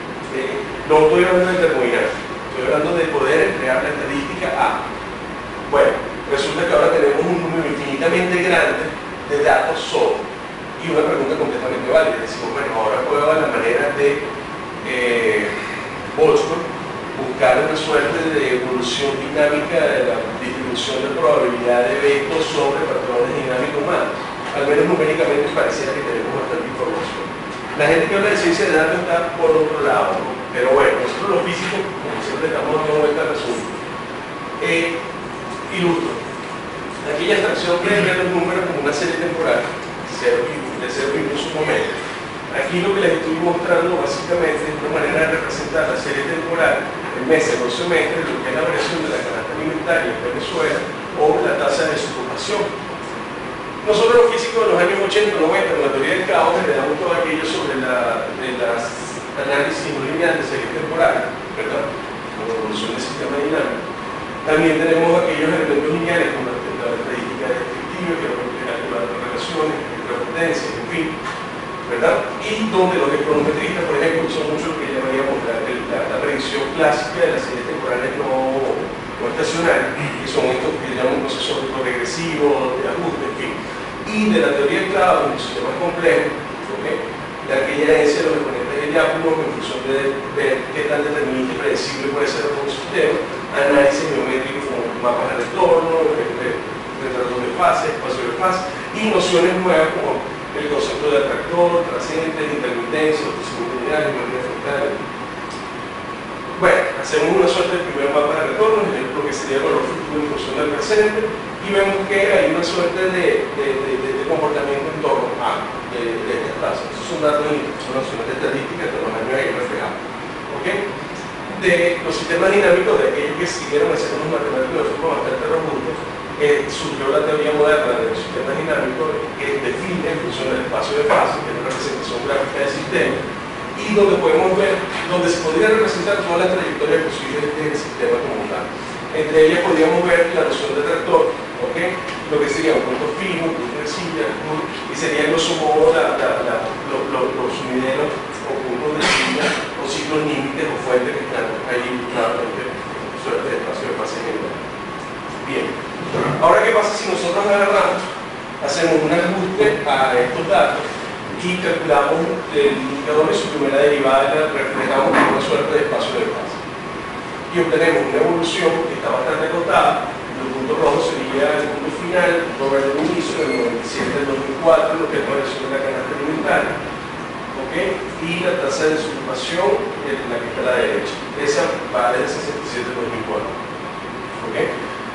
No estoy hablando de termodinámica, estoy hablando de poder emplear la estadística a. Bueno, resulta que ahora tenemos un número infinitamente grande de datos solo. Y una pregunta completamente válida. Decimos, bueno, ahora puedo a la manera de Boltzmann buscar una suerte de evolución dinámica de la distribución de probabilidad de eventos sobre patrones dinámicos humanos. Al menos numéricamente pareciera que tenemos bastante información. La gente que habla de ciencia de datos está por otro lado, ¿no? Pero bueno, nosotros los físicos, como siempre, estamos dando vuelta al asunto. Ilustro. Aquella abstracción que ve los números como una serie temporal, de 0 y 1 su momento. Aquí lo que les estoy mostrando básicamente es una manera de representar la serie temporal en meses o semestres, lo que es la variación de la canasta alimentaria en Venezuela o la tasa de desocupación. Nosotros los físicos de los años 80 o 90, con la teoría del caos, generamos todo aquello sobre las análisis no lineal de series temporales, ¿verdad? Como evolución del sistema dinámico. También tenemos aquellos elementos lineales como la estadística descriptiva, que lo que calcular las relaciones, la potencia, en fin, ¿verdad? Y donde los cronometristas, por ejemplo, son muchos lo que llamaríamos la predicción clásica de las series temporales no estacionarias, que son estos que llaman procesos regresivos, de ajuste, en fin. Y de la teoría de cloud, un sistema complejo, ¿okay? De aquella herencia de los exponentes de Lyapunov en función de ver qué tan determinante y predecible puede ser un sistema, análisis geométrico como mapas de retorno, retratos de fase, espacio de fase, y nociones nuevas como el concepto de atractor, trascendente, intermitencia, multilineal, geometría frontal. Bueno, hacemos una suerte de primer mapa de retorno, lo que sería el valor futuro en función del presente, y vemos que hay una suerte de comportamiento en torno a estas tasas. Esos son datos de nociones de estadística que los años ahí reflejados. ¿Okay? De los sistemas dinámicos, de aquellos que siguieron haciendo unos matemáticos de forma bastante robusta, surgió la teoría moderna de los sistemas dinámicos que define en función del espacio de fase, que es una representación gráfica del sistema, y donde podemos ver, donde se podría representar todas las trayectorias posibles del sistema como tal. Entre ellas podríamos ver la noción de tractor, ¿okay? Lo que sería un punto fijo, un punto de silla, y sería grosso modo los sumideros o puntos de silla o ciclos límites o fuentes que están ahí claramente suerte de espacio de fase general. Bien, ahora ¿qué pasa si nosotros agarramos, hacemos un ajuste a estos datos y calculamos el indicador de su primera derivada y la reflejamos con una suerte de espacio de fase? Y obtenemos una evolución que está bastante acotada. El punto rojo sería el punto final, el punto verde del inicio, del 97 al 2004, lo que es la variación de la canasta alimentaria. ¿Okay? Y la tasa de desocupación, la que está a la derecha. Esa va desde 67 al 2004. ¿Okay?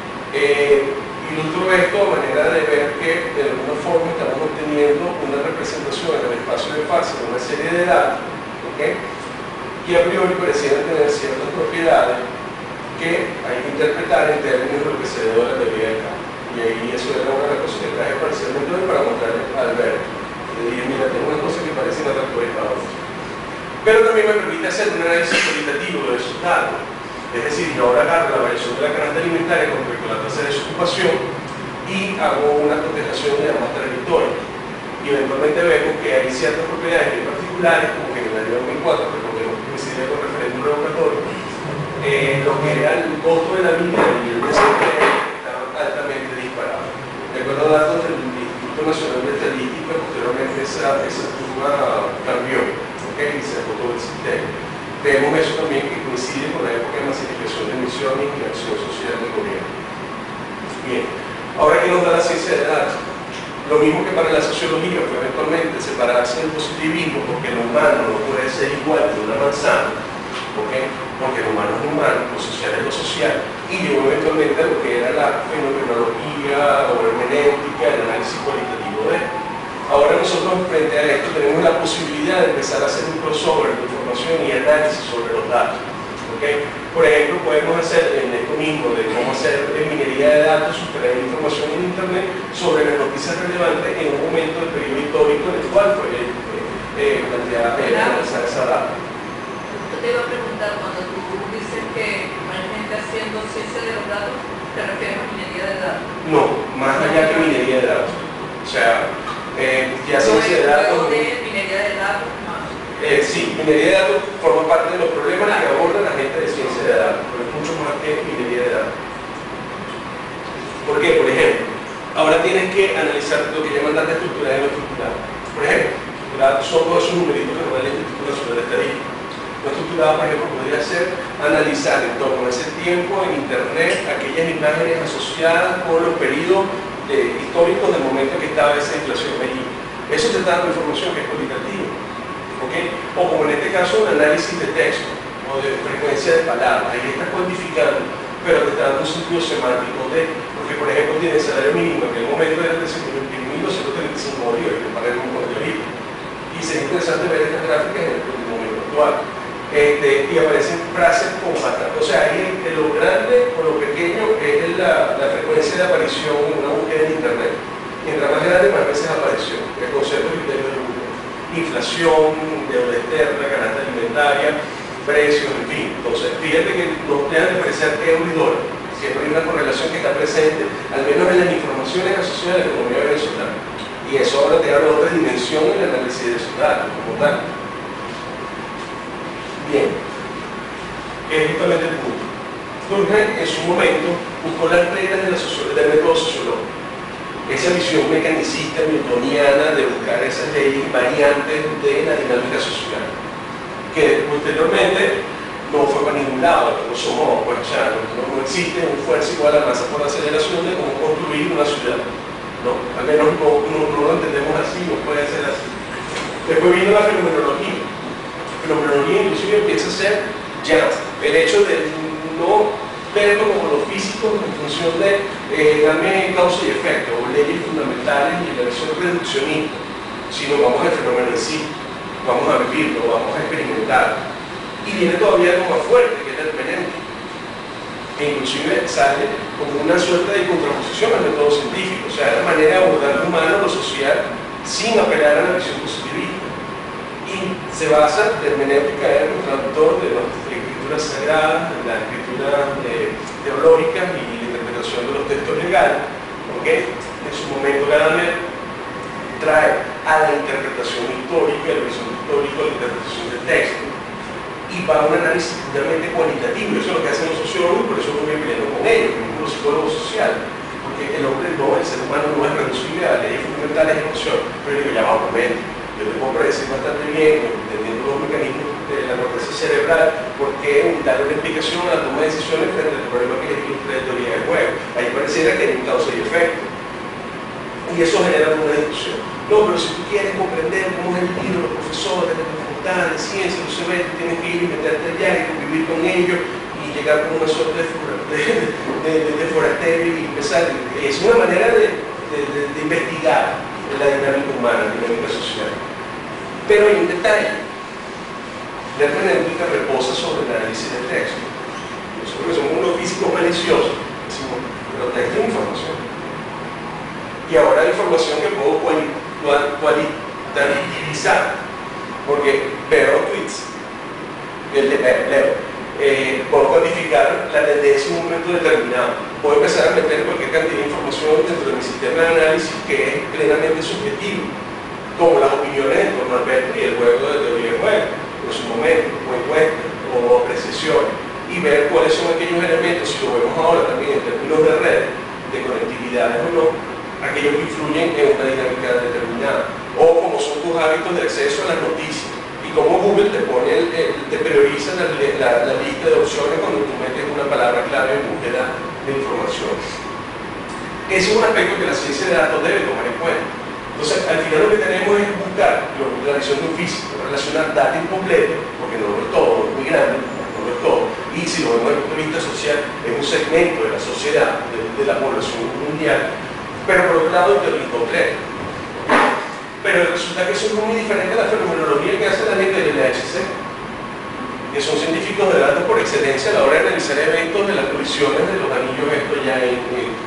Ilustro esto a manera de ver que de alguna forma estamos obteniendo una representación en el espacio de fase de una serie de datos, ¿okay? Que a priori parecieran tener ciertas propiedades que hay que interpretar en términos de lo que se debe a la teoría del campo. Y ahí eso era una de las cosas que traje parcialmente hoy para mostrarle a Alberto. Le dije, mira, tengo una cosa que parece una respuesta a otra. Pero también me permite hacer un análisis cualitativo de esos datos. Es decir, yo ahora agarro la variación de la canasta alimentaria con respecto a la tasa de desocupación y hago una contestación de ambas trayectorias. Y eventualmente vemos que hay ciertas propiedades bien particulares, como que en el año 2004, recordemos que coincidía con referéndum revocatorio, lo que era el costo de la vida y el desempleo estaban altamente disparados. De acuerdo a datos del Instituto Nacional de Estadística, posteriormente esa curva cambió, ¿okay? Y se agotó el sistema. Vemos eso también que coincide con la época de masificación de emisiones y la acción social del gobierno. Bien, ahora que nos da la ciencia de datos, lo mismo que para la sociología fue eventualmente separarse del positivismo, porque el humano no puede ser igual que una manzana, ¿okay? Porque el humano es humano, lo social es lo social, y llegó eventualmente a lo que era la fenomenología o hermenéutica, el análisis cualitativo de esto. Ahora nosotros frente a esto tenemos la posibilidad de empezar a hacer un crossover de información y análisis sobre los datos. ¿Okay? Por ejemplo, podemos hacer en esto mismo de cómo hacer minería de datos, sustraer información en internet sobre las noticias relevantes en un momento del periodo histórico en el cual fue planteada analizar esa data. Yo te iba a preguntar, cuando tú dices que hay gente haciendo ciencia de los datos, ¿te refieres a minería de datos? No, más allá que minería de datos. O sea, ya ciencia de datos. De minería de datos más. Sí, minería de datos forma parte de los problemas que aborda la gente de ciencia de datos, pero es mucho más que minería de datos. ¿Por qué? Por ejemplo, ahora tienes que analizar lo que llaman data estructurada y no estructurada. Por ejemplo, son todos esos numeritos que nos da el Instituto Nacional de Estadística. No estructurada, por ejemplo, podría ser analizar en torno a ese tiempo en internet aquellas imágenes asociadas con los periodos históricos del momento en que estaba esa inflación allí. Eso te está dando información que es cualitativa. ¿Okay? O como en este caso un análisis de texto o de frecuencia de palabras. Ahí estás cuantificando, pero te está dando un sentido semántico de, porque por ejemplo tiene el salario mínimo en aquel momento era de 121.235 bolívares, que para el mismo de ahorita. Y sería interesante ver estas gráficas en el momento actual. Y aparecen frases con bastante, o sea, ahí lo grande o lo pequeño es la frecuencia de aparición en una búsqueda en internet. Mientras más grande, más veces apareció. El concepto de criterio de búsqueda. Inflación, deuda externa, canasta alimentaria, precios, en fin. Entonces, fíjate que nos dejan de apreciar euro y dólar. Siempre hay una correlación que está presente, al menos en las informaciones asociadas a la economía venezolana. Y eso ahora te da otra dimensión en el análisis de esos datos, como tal. Bien, es justamente el punto. Durkheim en su momento buscó las reglas del método sociológico. Esa visión mecanicista, newtoniana de buscar esas leyes variantes de la dinámica social, que posteriormente no fue para ningún lado, no somos, pues, o sea, no existe un fuerza igual a masa por aceleración de cómo construir una ciudad. ¿No? Al menos no lo entendemos así, no puede ser así. Después vino la fenomenología. La fenomenología inclusive empieza a ser ya el hecho de no verlo como lo físico en función de darme causa y efecto o leyes fundamentales y la versión reduccionista, sino vamos al fenómeno en sí, vamos a vivirlo, vamos a experimentarlo. Y viene todavía algo más fuerte, que es la hermenéutica, que inclusive sale como una suerte de contraposición al método científico, o sea, la manera de abordar lo humano, lo social, sin apelar a la visión positivista. Y se basa en hermenéutica en un traductor de las escrituras sagradas, de las escrituras teológicas y la interpretación de los textos legales, ¿okay? En su momento Gadamer trae a la interpretación histórica, el horizonte histórico, la interpretación del texto, y va a un análisis puramente cualitativo. Eso es lo que hacen los sociólogos, por eso me peleando con ellos, como los psicólogos sociales, porque el hombre no, el ser humano no es reducible a leyes fundamentales de ejecución. Pero yo digo, ya va un momento, yo te puedo predecir bastante bien, entendiendo los mecanismos de la corteza cerebral, porque darle una explicación a la toma de decisiones frente al problema que les ilustra de teoría del juego. Ahí pareciera que hay un causa y efecto. Y eso genera una discusión. No, pero si tú quieres comprender cómo es el libro, los profesores de la facultad de ciencias, los CB, tú tienes que ir y meterte allá y convivir con ellos y llegar como una suerte de forastero y empezar. Es una manera de investigar la dinámica humana, la dinámica social. Pero hay un detalle. La hermenéutica reposa sobre el análisis del texto. Nosotros somos unos físicos maliciosos, decimos, pero texto es información. Y ahora hay información que puedo cualitativizar, porque veo tweets, leo, puedo cuantificar la tendencia en un momento determinado, puedo empezar a meter cualquier cantidad de información dentro de mi sistema de análisis que es plenamente subjetivo, como las opiniones en torno al vector y el juego de teoría del juego, en su momento, o encuestas, o apreciaciones, y ver cuáles son aquellos elementos, si lo vemos ahora también en términos de red, de conectividades o no, aquellos que influyen en una dinámica determinada, o como son tus hábitos de acceso a las noticias, y como Google te pone, te prioriza la lista de opciones cuando tú metes una palabra clave en búsqueda de información. Ese es un aspecto que la ciencia de datos debe tomar en cuenta. Entonces, al final lo que tenemos es buscar la visión de un físico, relacionar datos incompletos, porque no lo es todo, es muy grande, no lo es todo, y si lo vemos desde el punto de vista social, es un segmento de la sociedad, de la población mundial, pero por otro lado es incompleto. Pero resulta que eso es muy diferente a la fenomenología que hace la gente del LHC, que son científicos de datos por excelencia a la hora de analizar eventos de las colisiones de los anillos estos ya en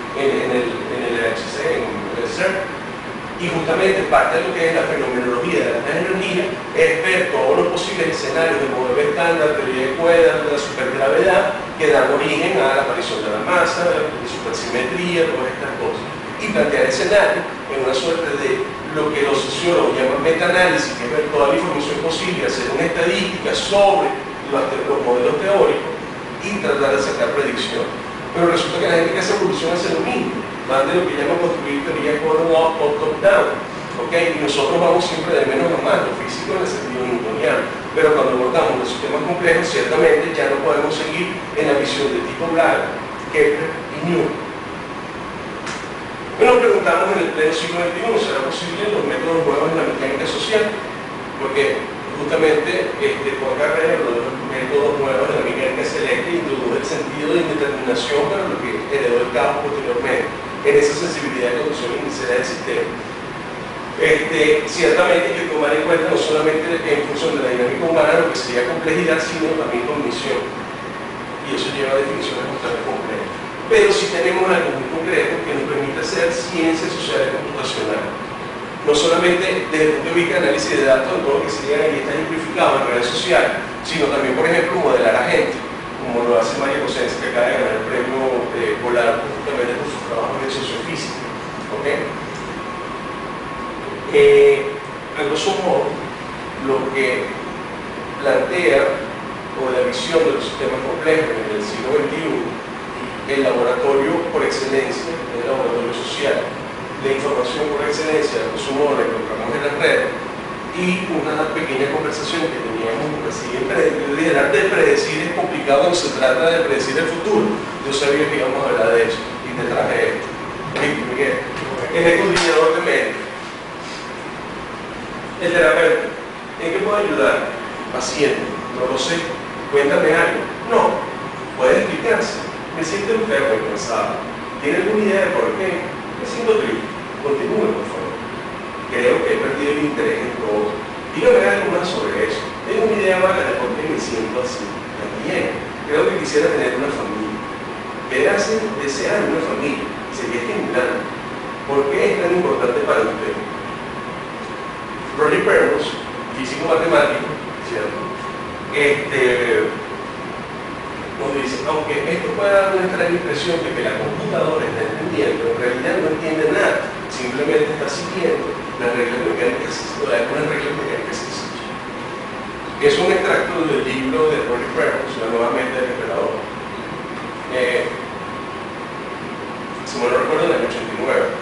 el LHC, en el CERN. Y justamente parte de lo que es la fenomenología de la energía es ver todos los posibles escenarios del modelo estándar, teoría de cuerdas, de la supergravedad, que dan origen a la aparición de la masa, de supersimetría, todas estas cosas. Y plantear escenarios en una suerte de lo que los sociólogos llaman metaanálisis, que es ver toda la información posible, hacer una estadística sobre los modelos teóricos y tratar de sacar predicciones. Pero resulta que la gente que hace evolución hace lo mismo, van de lo que llaman construir teorías bottom-up o top-down, ¿okay? Y nosotros vamos siempre de menos a más, lo físico en el sentido newtoniano. Pero cuando abordamos los sistemas complejos, ciertamente ya no podemos seguir en la visión de tipo Bragg, Kepler y Newton. Nos preguntamos en el pleno siglo XXI, ¿será posible los métodos nuevos en la mecánica social? Porque justamente Juan Carrera, uno de los métodos nuevos de la mecánica selecta, introdujo el sentido de indeterminación para lo que heredó el caos posteriormente, en esa sensibilidad de conducción inicial del sistema. Ciertamente hay que tomar en cuenta no solamente en función de la dinámica humana lo que sería complejidad, sino también cognición. Y eso lleva a definiciones bastante complejas. Pero sí tenemos algo muy concreto que nos permite hacer ciencia social y computacional. No solamente desde el punto de vista de análisis de datos, en todo lo que sería y está ejemplificado en redes sociales, sino también, por ejemplo, modelar a gente, como lo hace María Cosenza, que acaba de ganar el premio Polar justamente por su trabajo de sociofísica. ¿Okay? A grosso modo, lo que plantea, o la visión de los sistemas complejos en el siglo XXI, el laboratorio por excelencia, el laboratorio social, la información por excelencia, los humores, lo que encontramos en las redes, y una pequeña conversación que teníamos así, el arte de predecir es complicado cuando se trata de predecir el futuro. Yo sabía que íbamos a hablar de eso, y te traje esto. Miguel, el escudriñador de mente. El terapeuta, ¿en qué puedo ayudar? Paciente, no lo sé, cuéntame algo. No, puede explicarse. Me siento enfermo y cansado. ¿Tiene alguna idea de por qué? Me siento triste. Continúe, por favor. Creo que he perdido el interés en todo. Dígame algo más sobre eso. Tengo una idea vaga de por qué me siento así. También creo que quisiera tener una familia. ¿Qué hace desear una familia? Sería estimulante. ¿Por qué es tan importante para usted? Roger Penrose, físico matemático, ¿cierto? Nos dice, aunque esto pueda dar una extraña impresión de que la computadora está en entendiendo, en realidad no entiende nada, simplemente está siguiendo las reglas mecánicas, algunas reglas mecánicas sencillas. Es un extracto del libro de Ronnie Perkins, La nueva mente del emperador. Si me lo recuerdo, en el 89.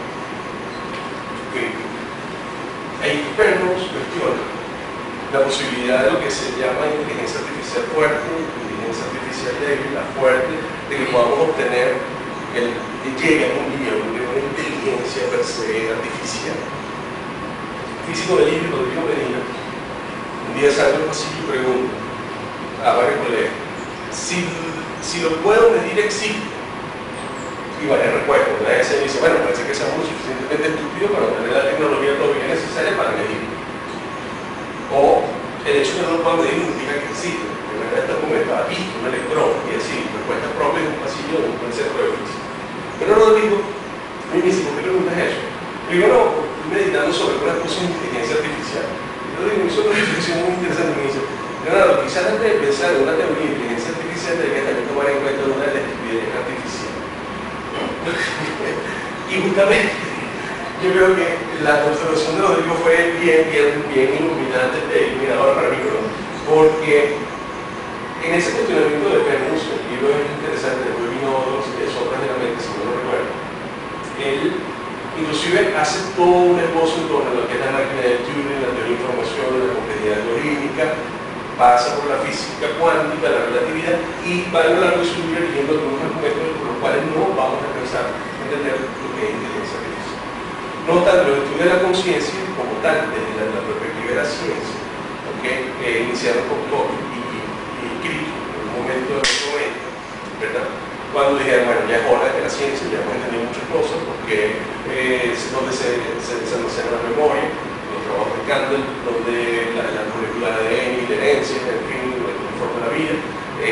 Ahí Perkins cuestiona la posibilidad de lo que se llama inteligencia artificial fuerte, inteligencia artificial débil, la fuerte, de que podamos obtener que llegue a un nivel de una inteligencia per se artificial. El físico del libro, Rodrigo Medina, un día sale al pasillo y pregunta a varios colegas si lo puedo medir existe. Y varias respuestas. Una de esas dice, bueno, parece que seamos lo suficientemente estúpidos para tener la tecnología todavía necesaria para medirlo. O el hecho de que no lo puedan medir no significa que existe. En este momento ha visto un electrón y así, respuestas propias de un pasillo de un centro de física. Pero Rodrigo me dice, ¿por qué preguntas eso? Y digo, no, estoy meditando sobre unas cosas de inteligencia artificial. Y Rodrigo me hizo una reflexión muy interesante. Me dice, Leonardo, quizás antes de pensar en una teoría de inteligencia artificial debería también tomar en cuenta una de las estupideces artificiales. Y justamente yo creo que la observación de Rodrigo fue bien iluminante, iluminadora para mí, porque en ese cuestionamiento de Perkins, el libro es interesante, después vino otros de Sopras de la mente, si no lo recuerdo. Él inclusive hace todo un esbozo en torno a lo que es la máquina de Turing, la teoría de información, la complejidad algorítmica, pasa por la física cuántica, la relatividad, y va a lo largo de su libro eligiendo algunos argumentos por los cuales no vamos a alcanzar a entender lo que es inteligencia artificial. No tanto el estudio de la conciencia como tal, desde la perspectiva de la ciencia, iniciaron con Tocqueville y Cristo en un momento de los 90, ¿verdad? Cuando dijeron, bueno, ya es hora de la ciencia, ya hemos entendido muchas cosas, porque es donde se almacena la memoria, los trabajos de Kandel, donde la molécula de ADN y la herencia, en fin, forma la vida,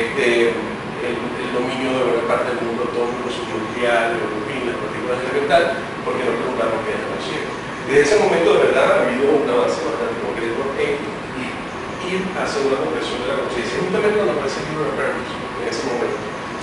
el dominio de buena parte del mundo, todo el proceso mundial, en fin, las partículas elementales, porque no preguntamos qué es la conciencia. Desde ese momento, de verdad, ha habido un avance bastante concreto en ir hacia una comprensión de la conciencia, justamente cuando aparece el libro de Perkins, en ese momento.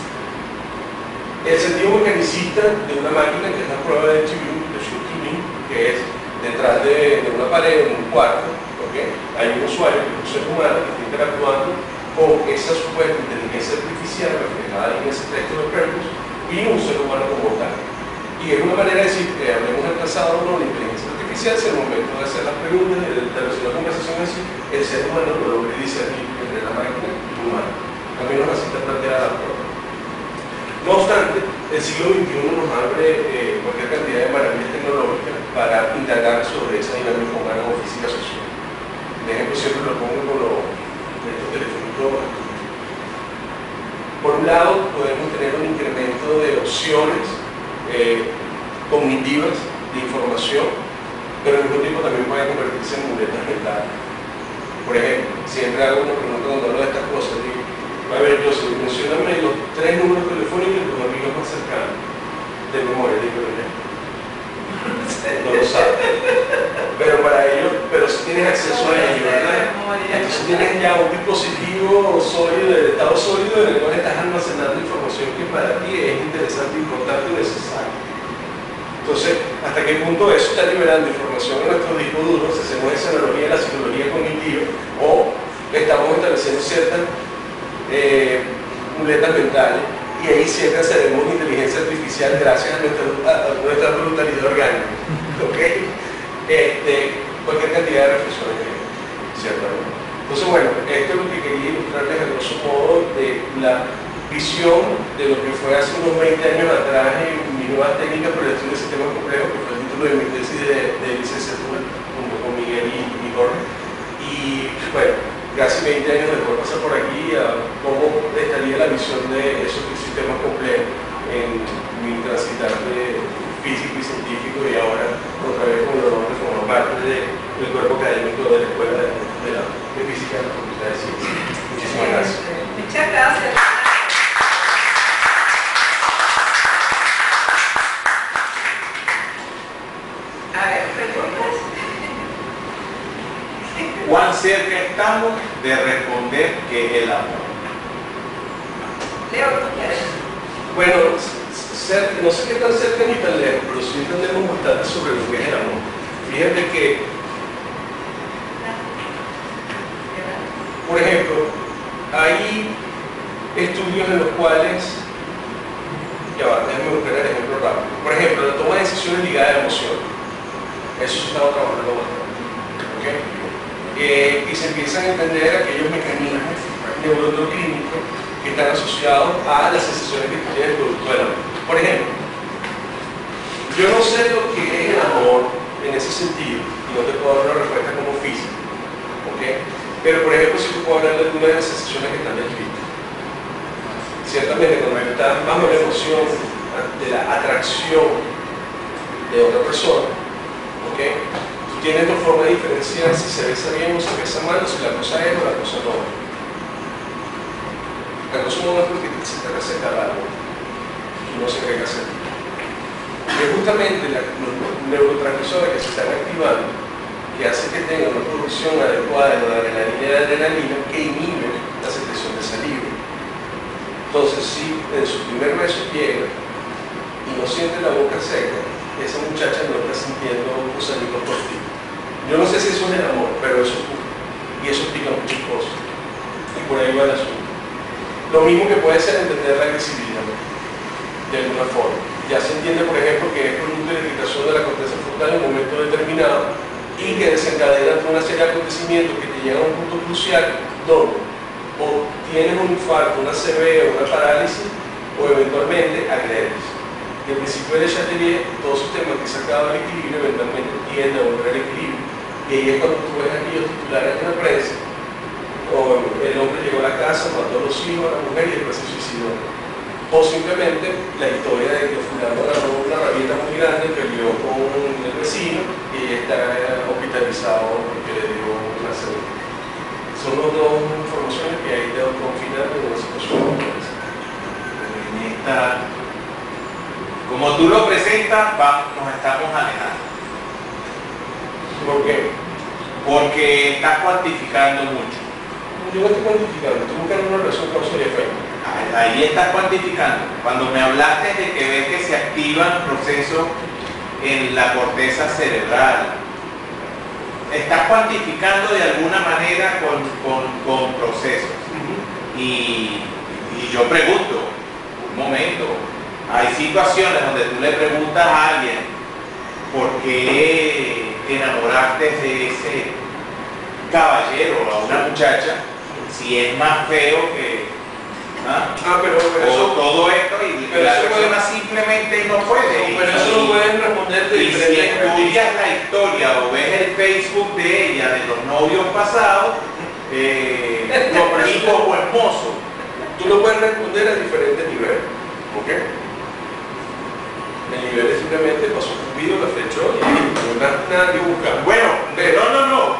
El sentido mecanicista de una máquina, que es la prueba de Turing, que es detrás de una pared, en un cuarto, hay un usuario, un ser humano, que está interactuando con esa supuesta inteligencia artificial reflejada en ese texto de Perkins y un ser humano como tal. Y es una manera de decir que hablemos alcanzado o no la inteligencia artificial, si al momento de hacer las preguntas, de establecer la conversación así, el ser humano lo logra discernir entre la máquina y el humano. A menos así está planteada la prueba. No obstante, el siglo XXI nos abre cualquier cantidad de maravillas tecnológicas para indagar sobre esa dinámica humana o física social. De ejemplo, siempre lo pongo con estos telefónicos. Por un lado, podemos tener un incremento de opciones cognitivas de información, pero al mismo tiempo también puede convertirse en muletas mentales. Por ejemplo, siempre hago una pregunta cuando hablo de estas cosas, digo, a ver, yo si mencioname los 3 números telefónicos de tus amigos más cercanos de memoria, digo, no lo sabes. Pero para ellos, pero si tienes acceso a ellos, ¿verdad? Entonces tienes ya un dispositivo sólido, de estado sólido, en el cual estás almacenando información que para ti es interesante, importante y necesaria. Entonces, ¿hasta qué punto eso está liberando información en nuestros discos duros? Si hacemos esa analogía de la psicología cognitiva, o estamos estableciendo ciertas muletas mentales, y ahí siempre haremos inteligencia artificial gracias a nuestra brutalidad orgánica. Cualquier cantidad de reflexiones, ¿cierto? Entonces, bueno, esto es lo que quería ilustrarles a grosso modo de la visión de lo que fue hace unos 20 años atrás en mi nueva técnica para el estudio de sistemas complejos, que fue el título de mi tesis de licenciatura junto con Miguel y Jorge. Y bueno, casi 20 años después pasar por aquí a cómo estaría la visión de esos sistemas complejos en mi transitar de físico y científico, y ahora otra vez como lo de formar parte del cuerpo académico de la Escuela de Física de la Facultad de Ciencias. Muchísimas gracias. Muchas gracias. A ver, preguntas. ¿Cuán cerca estamos de responder qué es el amor? Leo, ¿tú quieres? Bueno, no sé qué tan cerca ni tan lejos, pero sí entendemos bastante sobre lo que es el amor. Fíjate que, por ejemplo, hay estudios en los cuales, ya va, déjame buscar el ejemplo rápido. Por ejemplo, la toma de decisiones ligada a emociones. Eso se está trabajando bastante. ¿Okay? Y se empiezan a entender aquellos mecanismos neuroendocrinos que están asociados a las sensaciones que tiene el producto del amor. Por ejemplo, yo no sé lo que es el amor en ese sentido, y no te puedo dar una respuesta como física, ¿okay? Pero por ejemplo, si te puedo hablar de alguna de las sensaciones que están descritas. Ciertamente, cuando está bajo la emoción de la atracción de otra persona, ¿okay? Tú tienes dos formas de diferenciar si se besa bien o se besa mal, o si la cosa es o la cosa no es. La cosa no es porque se te receta algo y no se agrega sentido. Es justamente los neurotransmisores que se están activando que hace que tenga una producción adecuada de adrenalina que inhibe la secreción de saliva. Entonces, si en su primer beso llega y no siente la boca seca, esa muchacha no está sintiendo gusanitos por ti. Yo no sé si eso es el amor, pero eso ocurre. Y eso explica muchas cosas. Y por ahí va el asunto. Lo mismo que puede ser entender la agresividad, de alguna forma. Ya se entiende, por ejemplo, que es producto de la irritación de la corteza frontal en un momento determinado y que desencadena una serie de acontecimientos que te llegan a un punto crucial donde o tienes un infarto, una CB o una parálisis o eventualmente agredes. Y el principio de Chatelier, todo sistema que se acaba del equilibrio eventualmente tiende a volver al equilibrio. Y ahí es cuando tú ves aquellos titulares en la prensa: o el hombre llegó a la casa, mató a los hijos, a la mujer y después se suicidó. O simplemente la historia de que fulano agarró una rabieta muy grande, peleó con el vecino y está hospitalizado porque le dio una salud. Son las dos informaciones que hay de autoconfinamiento en una situación como esa. Como tú lo presentas, nos estamos alejando. ¿Por qué? Porque estás cuantificando mucho. Yo no estoy cuantificando, estoy buscando una relación causa y efecto. Ahí estás cuantificando. Cuando me hablaste de que ves que se activan procesos en la corteza cerebral, estás cuantificando de alguna manera con procesos. Y yo pregunto, un momento, hay situaciones donde tú le preguntas a alguien por qué te enamoraste de ese caballero o a una muchacha, si es más feo que... pero eso, todo esto y la persona simplemente no puede. Pero eso lo pueden responder de y si estudias la historia o ves el Facebook de ella, de los novios pasados, hijo o hermoso, tú lo puedes responder a diferentes niveles. ¿Ok? El nivel es simplemente pasó Cupido, la flechó y no hay nada que buscar. Bueno, no.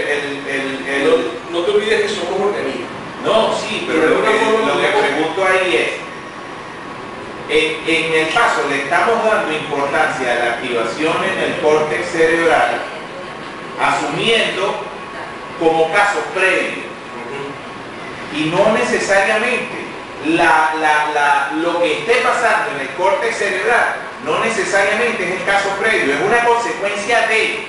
No te olvides que somos organismos. No, sí, pero lo que pregunto ahí es, en el caso le estamos dando importancia a la activación en el córtex cerebral, asumiendo como caso previo, y no necesariamente lo que esté pasando en el córtex cerebral, no necesariamente es el caso previo, es una consecuencia de...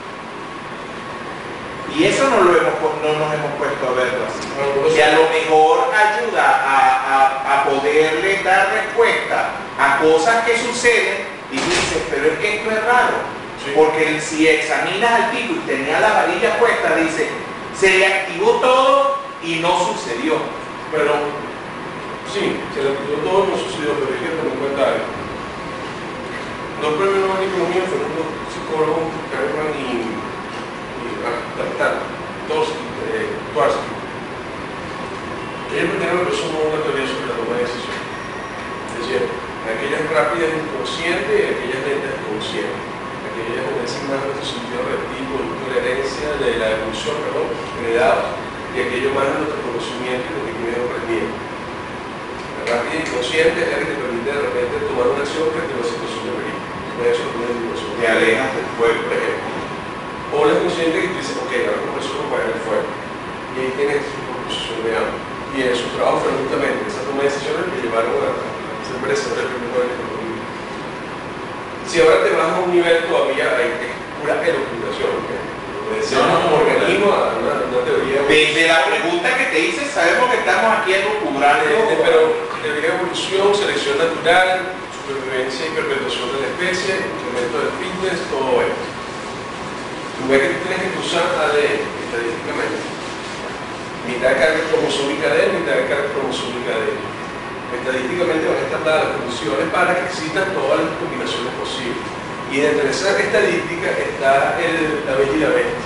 Y eso no nos hemos puesto a verlo así. Que a lo mejor ayuda a poderle dar respuesta a cosas que suceden y tú dices, pero es que esto es raro. Sí. Porque si examinas al tipo y tenía la varilla puesta, dice, se le activó todo y no sucedió. Pero, sí, se le activó todo y no sucedió, pero hay que tener en cuenta algo. Dos premios Nobel de Economía fueron dos psicólogos, Kahneman y Tversky. Ellos pretendieron que somos una teoría sobre la toma de decisión. Es decir, aquellas rápidas inconscientes y aquellas lentas conscientes. Aquellas obedecen más nuestro sentido reactivo, producto de la herencia, de la evolución, heredados, y aquello más de nuestro conocimiento y lo que primero aprendimos. La rápida inconsciente es la que te permite de repente tomar una acción frente a una situación de peligro. Por eso es una situación. Te alejas del fuego, por ejemplo. O la consciente que tú dices, ok, ahora como eso no apagar el fuego. Y ahí tienes su proposición de hambre. Y en su trabajo fue justamente esa toma de decisiones que llevaron a ser merecedores del primer Nobel de Economía. Si ahora te vas a un nivel todavía, hay pura elucubración, puede ser un organismo a una teoría. De la pregunta que te hice, sabemos que estamos aquí elucubrando. Pero teoría de evolución, selección natural, supervivencia y perpetuación de la especie, incremento del fitness, todo esto. Tú ves que tú tienes que cruzar ADN estadísticamente. Mitad de carga cromosómica de él, mitad de carga cromosómica de él. Estadísticamente van a estar dadas las condiciones para que existan todas las combinaciones posibles. Y dentro de esa estadística está la bella y la bestia.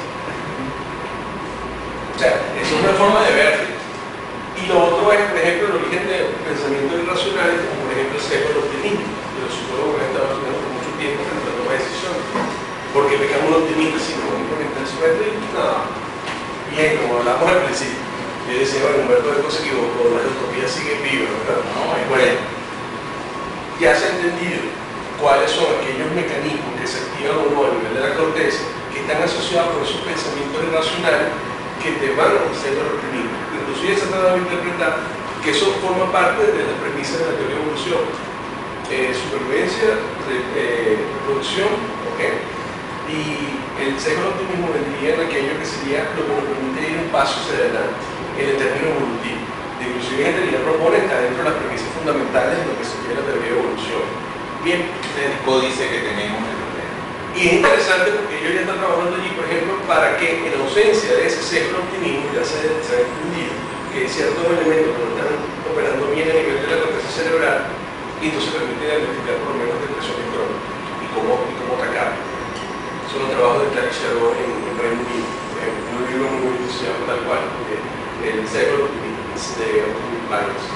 O sea, eso es una forma de verlo. Y lo otro es, por ejemplo, el origen de pensamientos irracionales, como por ejemplo el sesgo del optimismo, que los psicólogos han estado estudiando por mucho tiempo en la toma de decisiones. Porque pecamos un optimista psicológicamente en suerte y nada. Bien, como hablamos al principio. Yo decía, bueno, Humberto Eco se equivocó, la utopía sigue viva, ¿verdad? No, bueno, ya se ha entendido cuáles son aquellos mecanismos que se activan o no a nivel de la corteza que están asociados con esos pensamientos irracionales que te van a hacer el optimismo. Inclusive se ha tratado de interpretar que eso forma parte de las premisas de la teoría de evolución. Supervivencia, reproducción, ¿ok? Y el sesgo del optimismo vendría en aquello que sería lo que nos permite ir un paso hacia adelante, en el término evolutivo. Inclusive en teoría propone estar dentro de las premisas fundamentales de lo que se quiere la teoría de evolución. Bien, el códice que tenemos en el tema. Y es interesante porque ellos ya están trabajando allí, por ejemplo, para que en ausencia de ese sesgo del optimismo ya se ha entendido que ciertos elementos no están operando bien a nivel de la corteza cerebral y entonces permite diagnosticar por lo menos depresiones crónicas y cómo atacar. Son los trabajos de Clark Sherwood en Reino Unido, un libro muy bonito se llama tal cual, el sesgo del optimismo, de Optimism Bias.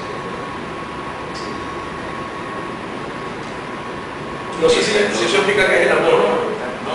No sé si eso implica que es el amor. No.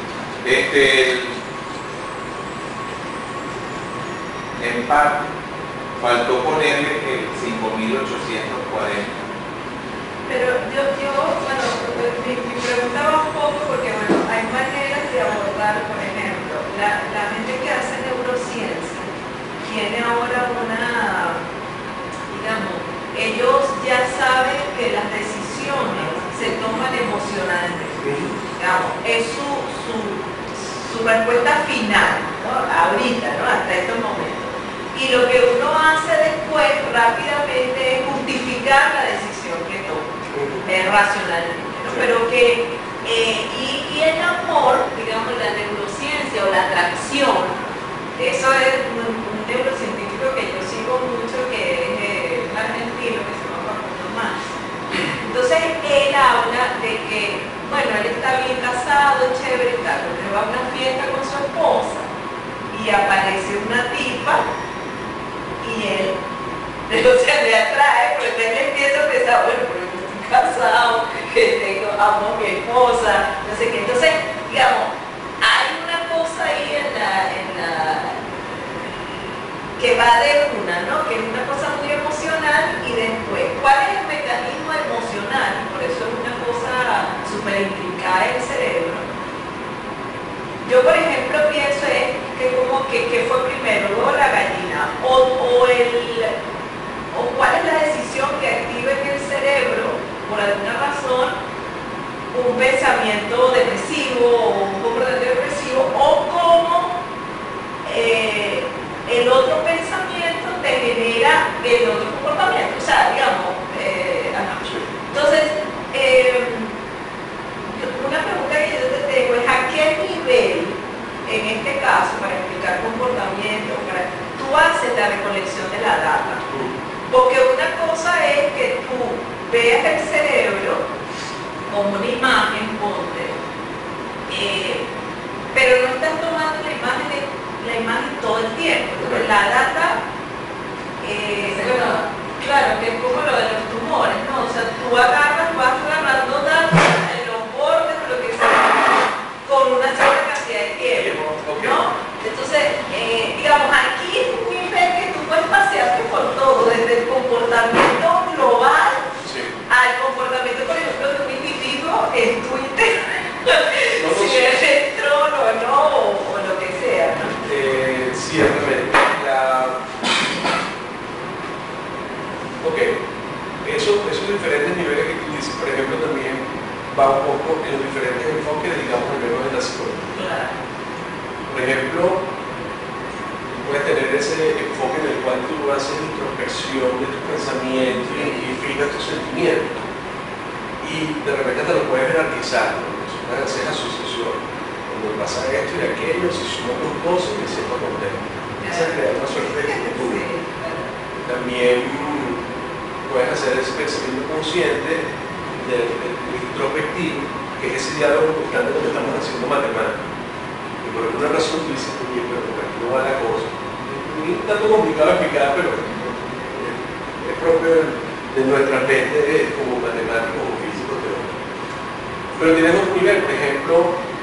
En parte, faltó ponerle el 5.840. Pero bueno, mi pregunta va un poco porque, bueno, hay maneras de abordar, por ejemplo, la gente que hace neurociencia tiene ahora digamos, ellos ya saben que las decisiones se toman emocionalmente, digamos, es su respuesta final, ¿no? Ahorita, ¿no? Hasta estos momentos. Y lo que uno hace después rápidamente es justificar la decisión que toma, racionalmente, ¿no? Pero que, y el amor, digamos, la neurociencia o la atracción, eso es un neurocientífico que yo sigo mucho, que es argentino, que se llama Facundo Más. Entonces él habla de que, bueno, él está bien casado, chévere, está, pero va a una fiesta con su esposa y aparece una tipa y él, le atrae, porque entonces él empieza a pensar, bueno, pero yo estoy casado, amo a mi esposa, no sé qué. Entonces, digamos, hay una cosa ahí que va de una, ¿no? Que es una cosa muy emocional y después, ¿cuál es el mecanismo emocional? Por eso es una cosa súper implicada en el cerebro. Yo, por ejemplo, pienso que fue primero, luego la gallina, o cuál es la decisión que activa en el cerebro, por alguna razón, un pensamiento depresivo o un comportamiento depresivo, o cómo el otro pensamiento te genera el otro comportamiento. O sea, digamos, entonces, una pregunta que yo te tengo es ¿a qué nivel, en este caso, para explicar comportamiento, tú haces la recolección de la data? Porque una cosa es que tú veas el cerebro como una imagen, ponte, pero no estás tomando la imagen todo el tiempo. Entonces, la data, bueno, claro, que es como lo de los tumores, ¿no? O sea, tú vas agarrando data en los bordes, lo que sea, con una cierta cantidad de tiempo, ¿no? Entonces, digamos, aquí es un nivel que tú puedes pasearte por todo, desde el comportamiento global al comportamiento, por ejemplo, de un individuo en Twitter, si es electrón o no, o lo que sea, ¿no? Ciertamente. Ok, esos diferentes niveles que tú dices, por ejemplo, ejemplo, puedes tener ese enfoque en el cual tú haces introspección de tus pensamientos y fijas tus sentimientos. Y de repente te lo puedes jerarquizar, ¿no? Puedes hacer asociación. Cuando pasa esto y aquello, si sumo dos cosas, me siento contento. Esa es crear una suerte de actitud. También puedes hacer ese pensamiento consciente del introspectivo, que es ese diálogo constante cuando estamos haciendo matemáticas. Y por alguna razón tú dices, oye, pero por aquí no va la cosa. Es un tanto complicado de explicar, pero es propio de nuestra mente como matemáticos o físicos teóricos. Pero tenemos un nivel, por ejemplo,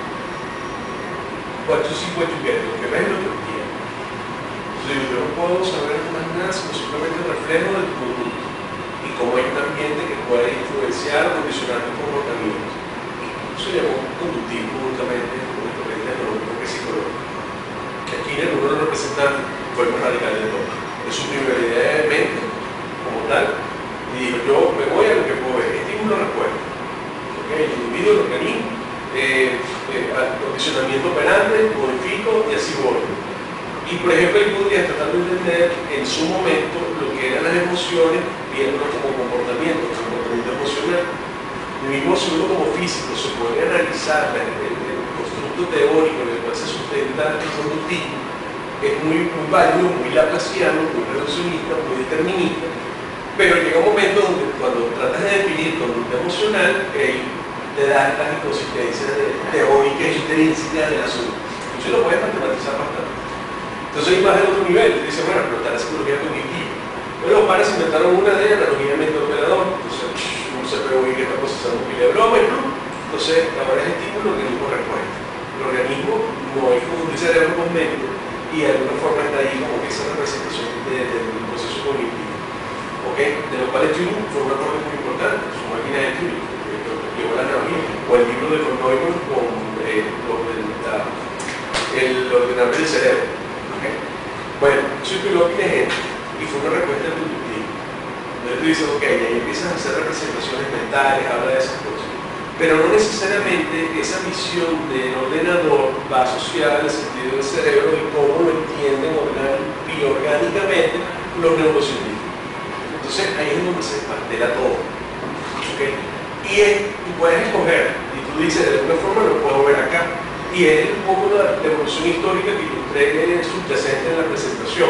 what you see, what you get, lo que ves es lo que obtienes. Entonces yo no puedo saber más nada, sino simplemente el reflejo del producto y cómo hay un ambiente que puede influenciar o condicionar tus comportamientos. Eso se llama conductismo justamente, como corriente económico que psicológico. Aquí en el uno lo representa fue más radical de todo. Es su primera idea de mente como tal. Y dijo, yo me voy a lo que puedo ver, estímulo-respuesta. ¿Okay? El individuo, el organismo, condicionamiento operante, modifico y así voy. Y por ejemplo, él podría tratar de entender en su momento lo que eran las emociones, viéndolo como comportamiento emocional. Lo mismo si uno como físico se puede analizar el constructo teórico en el cual se sustenta el conductismo, es muy válido, muy laplaciano, muy reduccionista, muy determinista, pero llega un momento donde cuando tratas de definir conducta emocional, te das las inconsistencias teóricas e intrínsecas del asunto. Entonces lo puedes matematizar bastante. Entonces hay más de otro nivel, dice, bueno, pero está la psicología cognitiva. Pero los pares inventaron una de analogía mente-operador, entonces un CPU que está procesando un pila de broma y plum. Entonces ahora es estímulo, organismo-respuesta. El organismo no es como un cerebro con mente y de alguna forma está ahí como que esa representación del proceso cognitivo. ¿Okay? De lo cual el Turing fue un aporte muy importante, su máquina de Turing, que llevó la analogía, o el libro de von Neumann con el ordenador del cerebro. ¿Okay? Bueno, eso es lo que gente y fue una respuesta conductiva. Entonces tú dices, ok, y ahí empiezas a hacer representaciones mentales, habla de esas cosas. Pero no necesariamente esa visión del ordenador va asociada al sentido del cerebro y cómo lo entienden orgánicamente los neurocientíficos. Entonces ahí es donde se desmantela todo. ¿Okay? Y tú puedes escoger, y tú dices, de alguna forma lo puedo ver acá. Y es un poco la evolución histórica que ilustré subyacente en la presentación.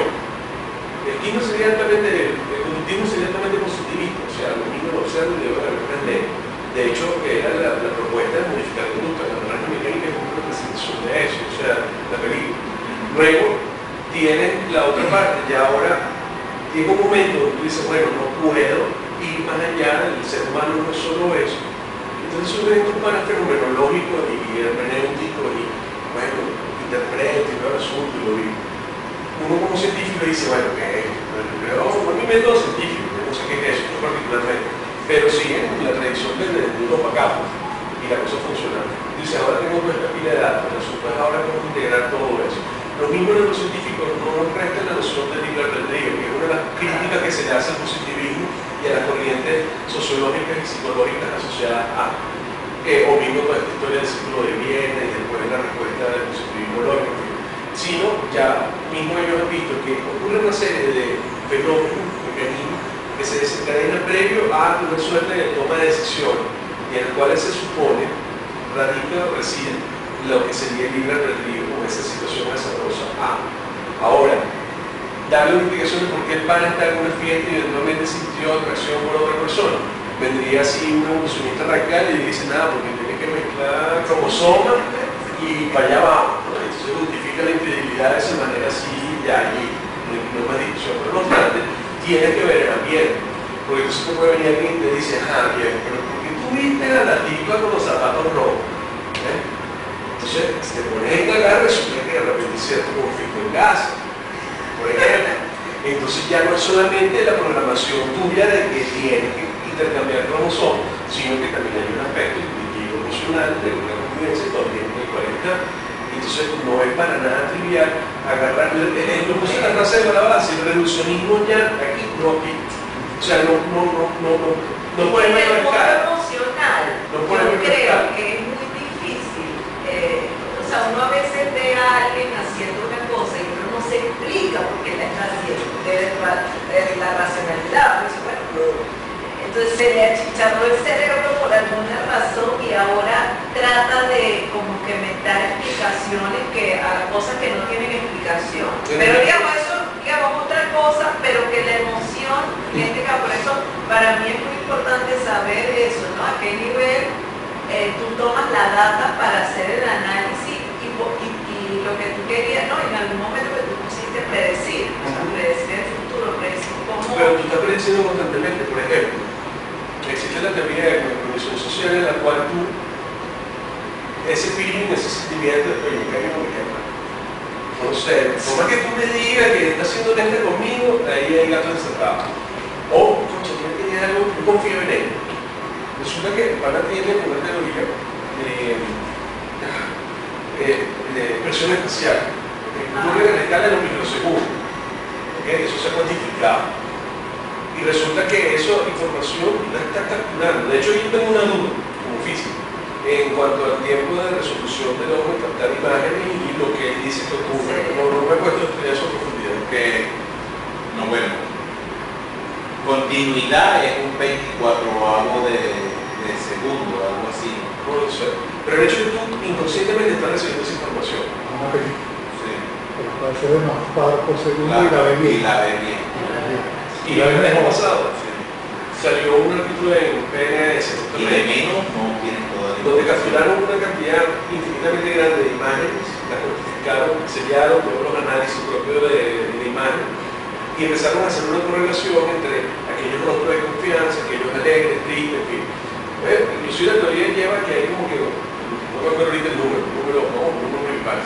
El conductismo sería altamente positivista, o sea, los niños lo observan y deben aprender. De hecho, era la propuesta de modificar conducta, la naranja mecánica es una representación de eso, o sea, la película. Luego, tienes la otra parte, ya ahora llega un momento donde tú dices, bueno, no puedo ir más allá, el ser humano no es solo eso. Entonces surgen estos paras fenomenológicos y hermenéuticos y, bueno, interpreto y veo el asunto y lo vivo. Uno como científico dice, bueno, ¿qué es? Pero a mí me método científico, no sé qué es eso, no particularmente. Pero sí, en la tradición del mundo para acá, y la cosa funciona. Dice, ahora tengo toda esta pila de datos, el asunto es ahora cómo integrar todo eso. Lo mismo en los científicos no nos restan la noción del libre albedrío, que es una de las críticas que se le hace al positivismo y a las corrientes sociológicas y psicológicas asociadas a, o mismo toda esta historia del ciclo de Viena y después la respuesta del positivismo lógico, sino ya mismo ellos han visto que ocurre una serie de fenómenos, mecanismos, que se desencadena previo a una suerte de toma de decisiones y en el cual se supone radica o reside lo que sería el libre albedrío con esa situación azarosa. Ahora, darle una explicación de por qué el pana está en una fiesta y eventualmente sintió atracción por otra persona. Vendría así un evolucionista radical y dice nada, porque tiene que mezclar cromosomas y para allá va. Entonces justifica la infidelidad de esa manera así, ya allí, no hay más discusión. Pero no obstante, tiene que ver el ambiente. Porque entonces te puede venir alguien y te dice, bien, pero ¿por qué tú viste a la tipa con los zapatos rojos? Entonces, si te pones a indagar, resulta que de repente cierto conflicto en casa, por ejemplo. Entonces ya no es solamente la programación tuya de que tienes que intercambiar cromosomas, sino que también hay un aspecto cognitivo emocional de una convivencia también en el cual está. Entonces no es para nada trivial agarrar lo que es la raza de la base, el reduccionismo ya aquí, no aquí. O sea, no podemos marcar. Emocional, no podemos yo creo que es muy difícil. O sea, uno a veces ve a alguien así la racionalidad. Pues, bueno, entonces se le achicharró el cerebro por alguna razón y ahora trata de como que meter explicaciones a cosas que no tienen explicación. Pero digamos, eso digamos otra cosa, pero que la emoción, por eso para mí es muy importante saber eso, ¿no? A qué nivel tú tomas la data para hacer el análisis y lo que tú querías, ¿no? En algún momento que tú pusiste predecir, o sea, predecir el futuro, predecir cómo... Pero tú estás prediciendo constantemente, por ejemplo, existe la teoría de la condición social en la cual tú, ese feeling, ese sentimiento de que me caigo, por ejemplo, no sé, por más que tú me digas que estás haciendo gente conmigo, ahí hay gatos encerrados. O, concha, tiene algo, yo confío en él. Resulta que el pana tiene una teoría de expresión espacial, que ocurre en la escala de los microsegundos. ¿Okay? Eso se ha cuantificado. Y resulta que esa información la está calculando. De hecho, yo tengo una duda, como físico, en cuanto al tiempo de resolución del ojo en captar imágenes y lo que él dice que ocurre. Sí. No me he puesto a estudiar eso a profundidad. No, bueno, continuidad es un 24avo de segundo, algo así. No lo sé. Pero el hecho de que tú inconscientemente estás recibiendo esa información. Una película. Sí. El cual se ve más cuadros por segundo y la ve Y bien. la ve bien. Y el año pasado Sí. salió un artículo en PNAS, Y de menos no tienen todavía. donde capturaron una cantidad infinitamente grande de imágenes, las cuantificaron, sellaron todos los análisis propios de la imagen y empezaron a hacer una correlación entre aquellos rostros de confianza, aquellos alegres, tristes, en fin. Inclusive la teoría lleva que hay como que, no me acuerdo ahorita el número impar,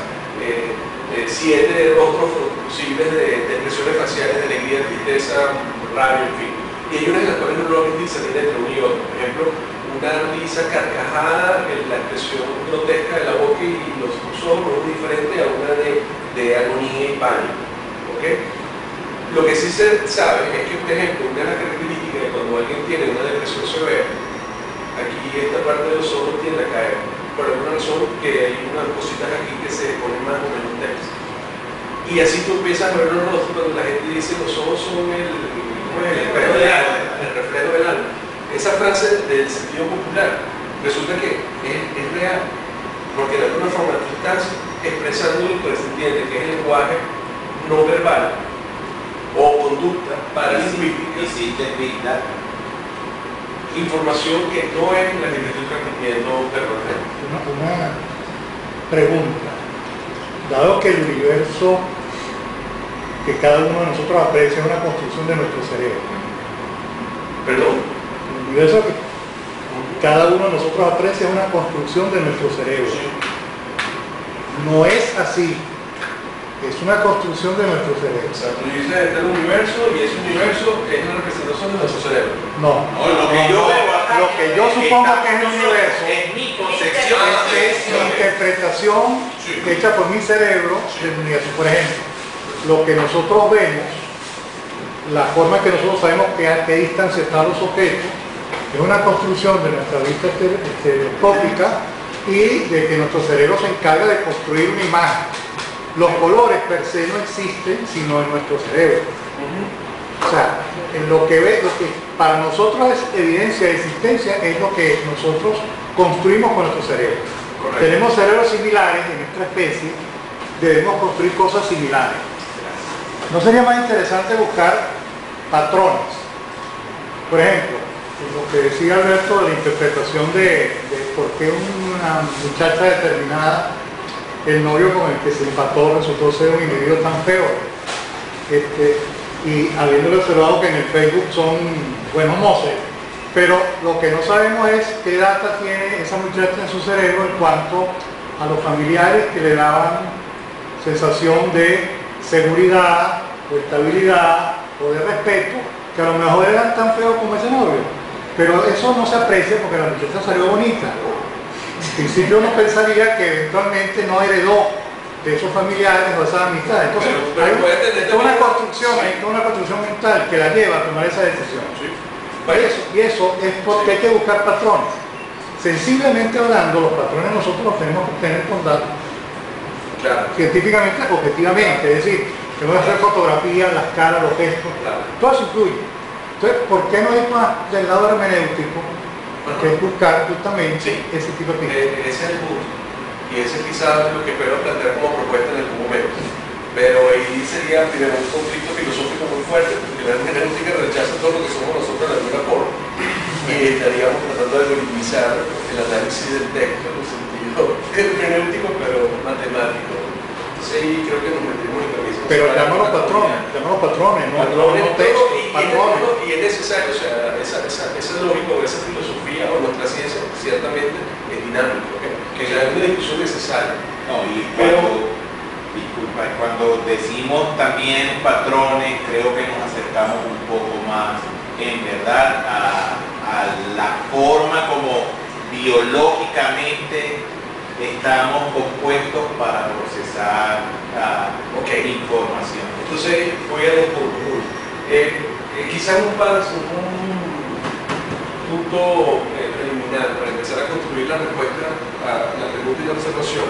7 rostros posibles de expresiones faciales de alegría, tristeza, rabia, en fin. Y hay unas de las cuales no logran discernir entre uno y otro. Por ejemplo, una risa carcajada, la expresión grotesca de la boca y los ojos no es muy diferente a una de agonía y pánico. ¿Okay? Lo que sí se sabe es que, por ejemplo, una de las características de cuando alguien tiene una depresión severa, aquí esta parte de los ojos tiende a caer. Por alguna razón que hay unas cositas aquí que se ponen más o menos tensas. Y así tú empiezas a ver los rostros cuando la gente dice los ojos son el espejo del alma, el reflejo del alma. Esa frase del sentido popular resulta que es real, porque de alguna forma tú estás expresando lo que se entiende que es el lenguaje no verbal o conducta paralingüística, Hiciste feedback. información que no es la que te estoy transmitiendo verbalmente. Una pregunta. Dado que el universo que cada uno de nosotros aprecia es una construcción de nuestro cerebro. ¿Perdón? El universo que cada uno de nosotros aprecia es una construcción de nuestro cerebro. No es así. Es una construcción de nuestro cerebro. O sea, tú dices está el universo y ese universo es la representación de nuestro cerebro. No. No, lo que yo veo acá, Lo que yo supongo que es el universo es mi concepción. es mi interpretación hecha por mi cerebro del universo. Por ejemplo, lo que nosotros vemos, la forma que nosotros sabemos a qué distancia están los objetos, es una construcción de nuestra vista estereoscópica y de que nuestro cerebro se encarga de construir una imagen. Los colores per se no existen sino en nuestro cerebro. O sea, en lo que para nosotros es evidencia de existencia es lo que nosotros construimos con nuestro cerebro. Correcto. Tenemos cerebros similares en nuestra especie, debemos construir cosas similares. ¿No sería más interesante buscar patrones? Por ejemplo, lo que decía Alberto de la interpretación de por qué una muchacha determinada, el novio con el que se empató resultó ser un individuo tan feo. Y habiéndole observado que en el Facebook son buenos mozos, pero lo que no sabemos es qué data tiene esa muchacha en su cerebro en cuanto a los familiares que le daban sensación de seguridad o estabilidad o de respeto, que a lo mejor eran tan feos como ese novio, pero eso no se aprecia porque la muchacha salió bonita. En principio uno pensaría que eventualmente no heredó de esos familiares o esas amistades. Entonces, hay toda una construcción mental que la lleva a tomar esa decisión. Y eso es porque hay que buscar patrones. Sensiblemente hablando, los patrones nosotros los tenemos que obtener con datos. Claro. Científicamente, objetivamente. Es decir, tengo que hacer fotografías, las caras, los gestos, todo eso influye. Entonces, ¿por qué no ir más del lado hermenéutico? Que es buscar justamente ese tipo de cosas. Ese es el punto. Y ese es quizás lo que espero plantear como propuesta en algún momento. Pero ahí sería primero un conflicto filosófico muy fuerte, porque la hermenéutica rechaza todo lo que somos nosotros de alguna forma. Y estaríamos tratando de minimizar el análisis del texto en un sentido hermenéutico, pero matemático. Entonces ahí creo que nos metimos en camisa. Pero llámalo patrones, no textos, patrones. Y es necesario, o sea, esa lógica o esa filosofía o nuestra ciencia ciertamente es dinámica, que es una discusión necesaria. No, y disculpa, cuando decimos también patrones, creo que nos acercamos un poco más, en verdad, a la forma como biológicamente estamos compuestos para procesar información. Entonces voy a dos puntos. Quizás un punto preliminar para empezar a construir la respuesta a la pregunta y la observación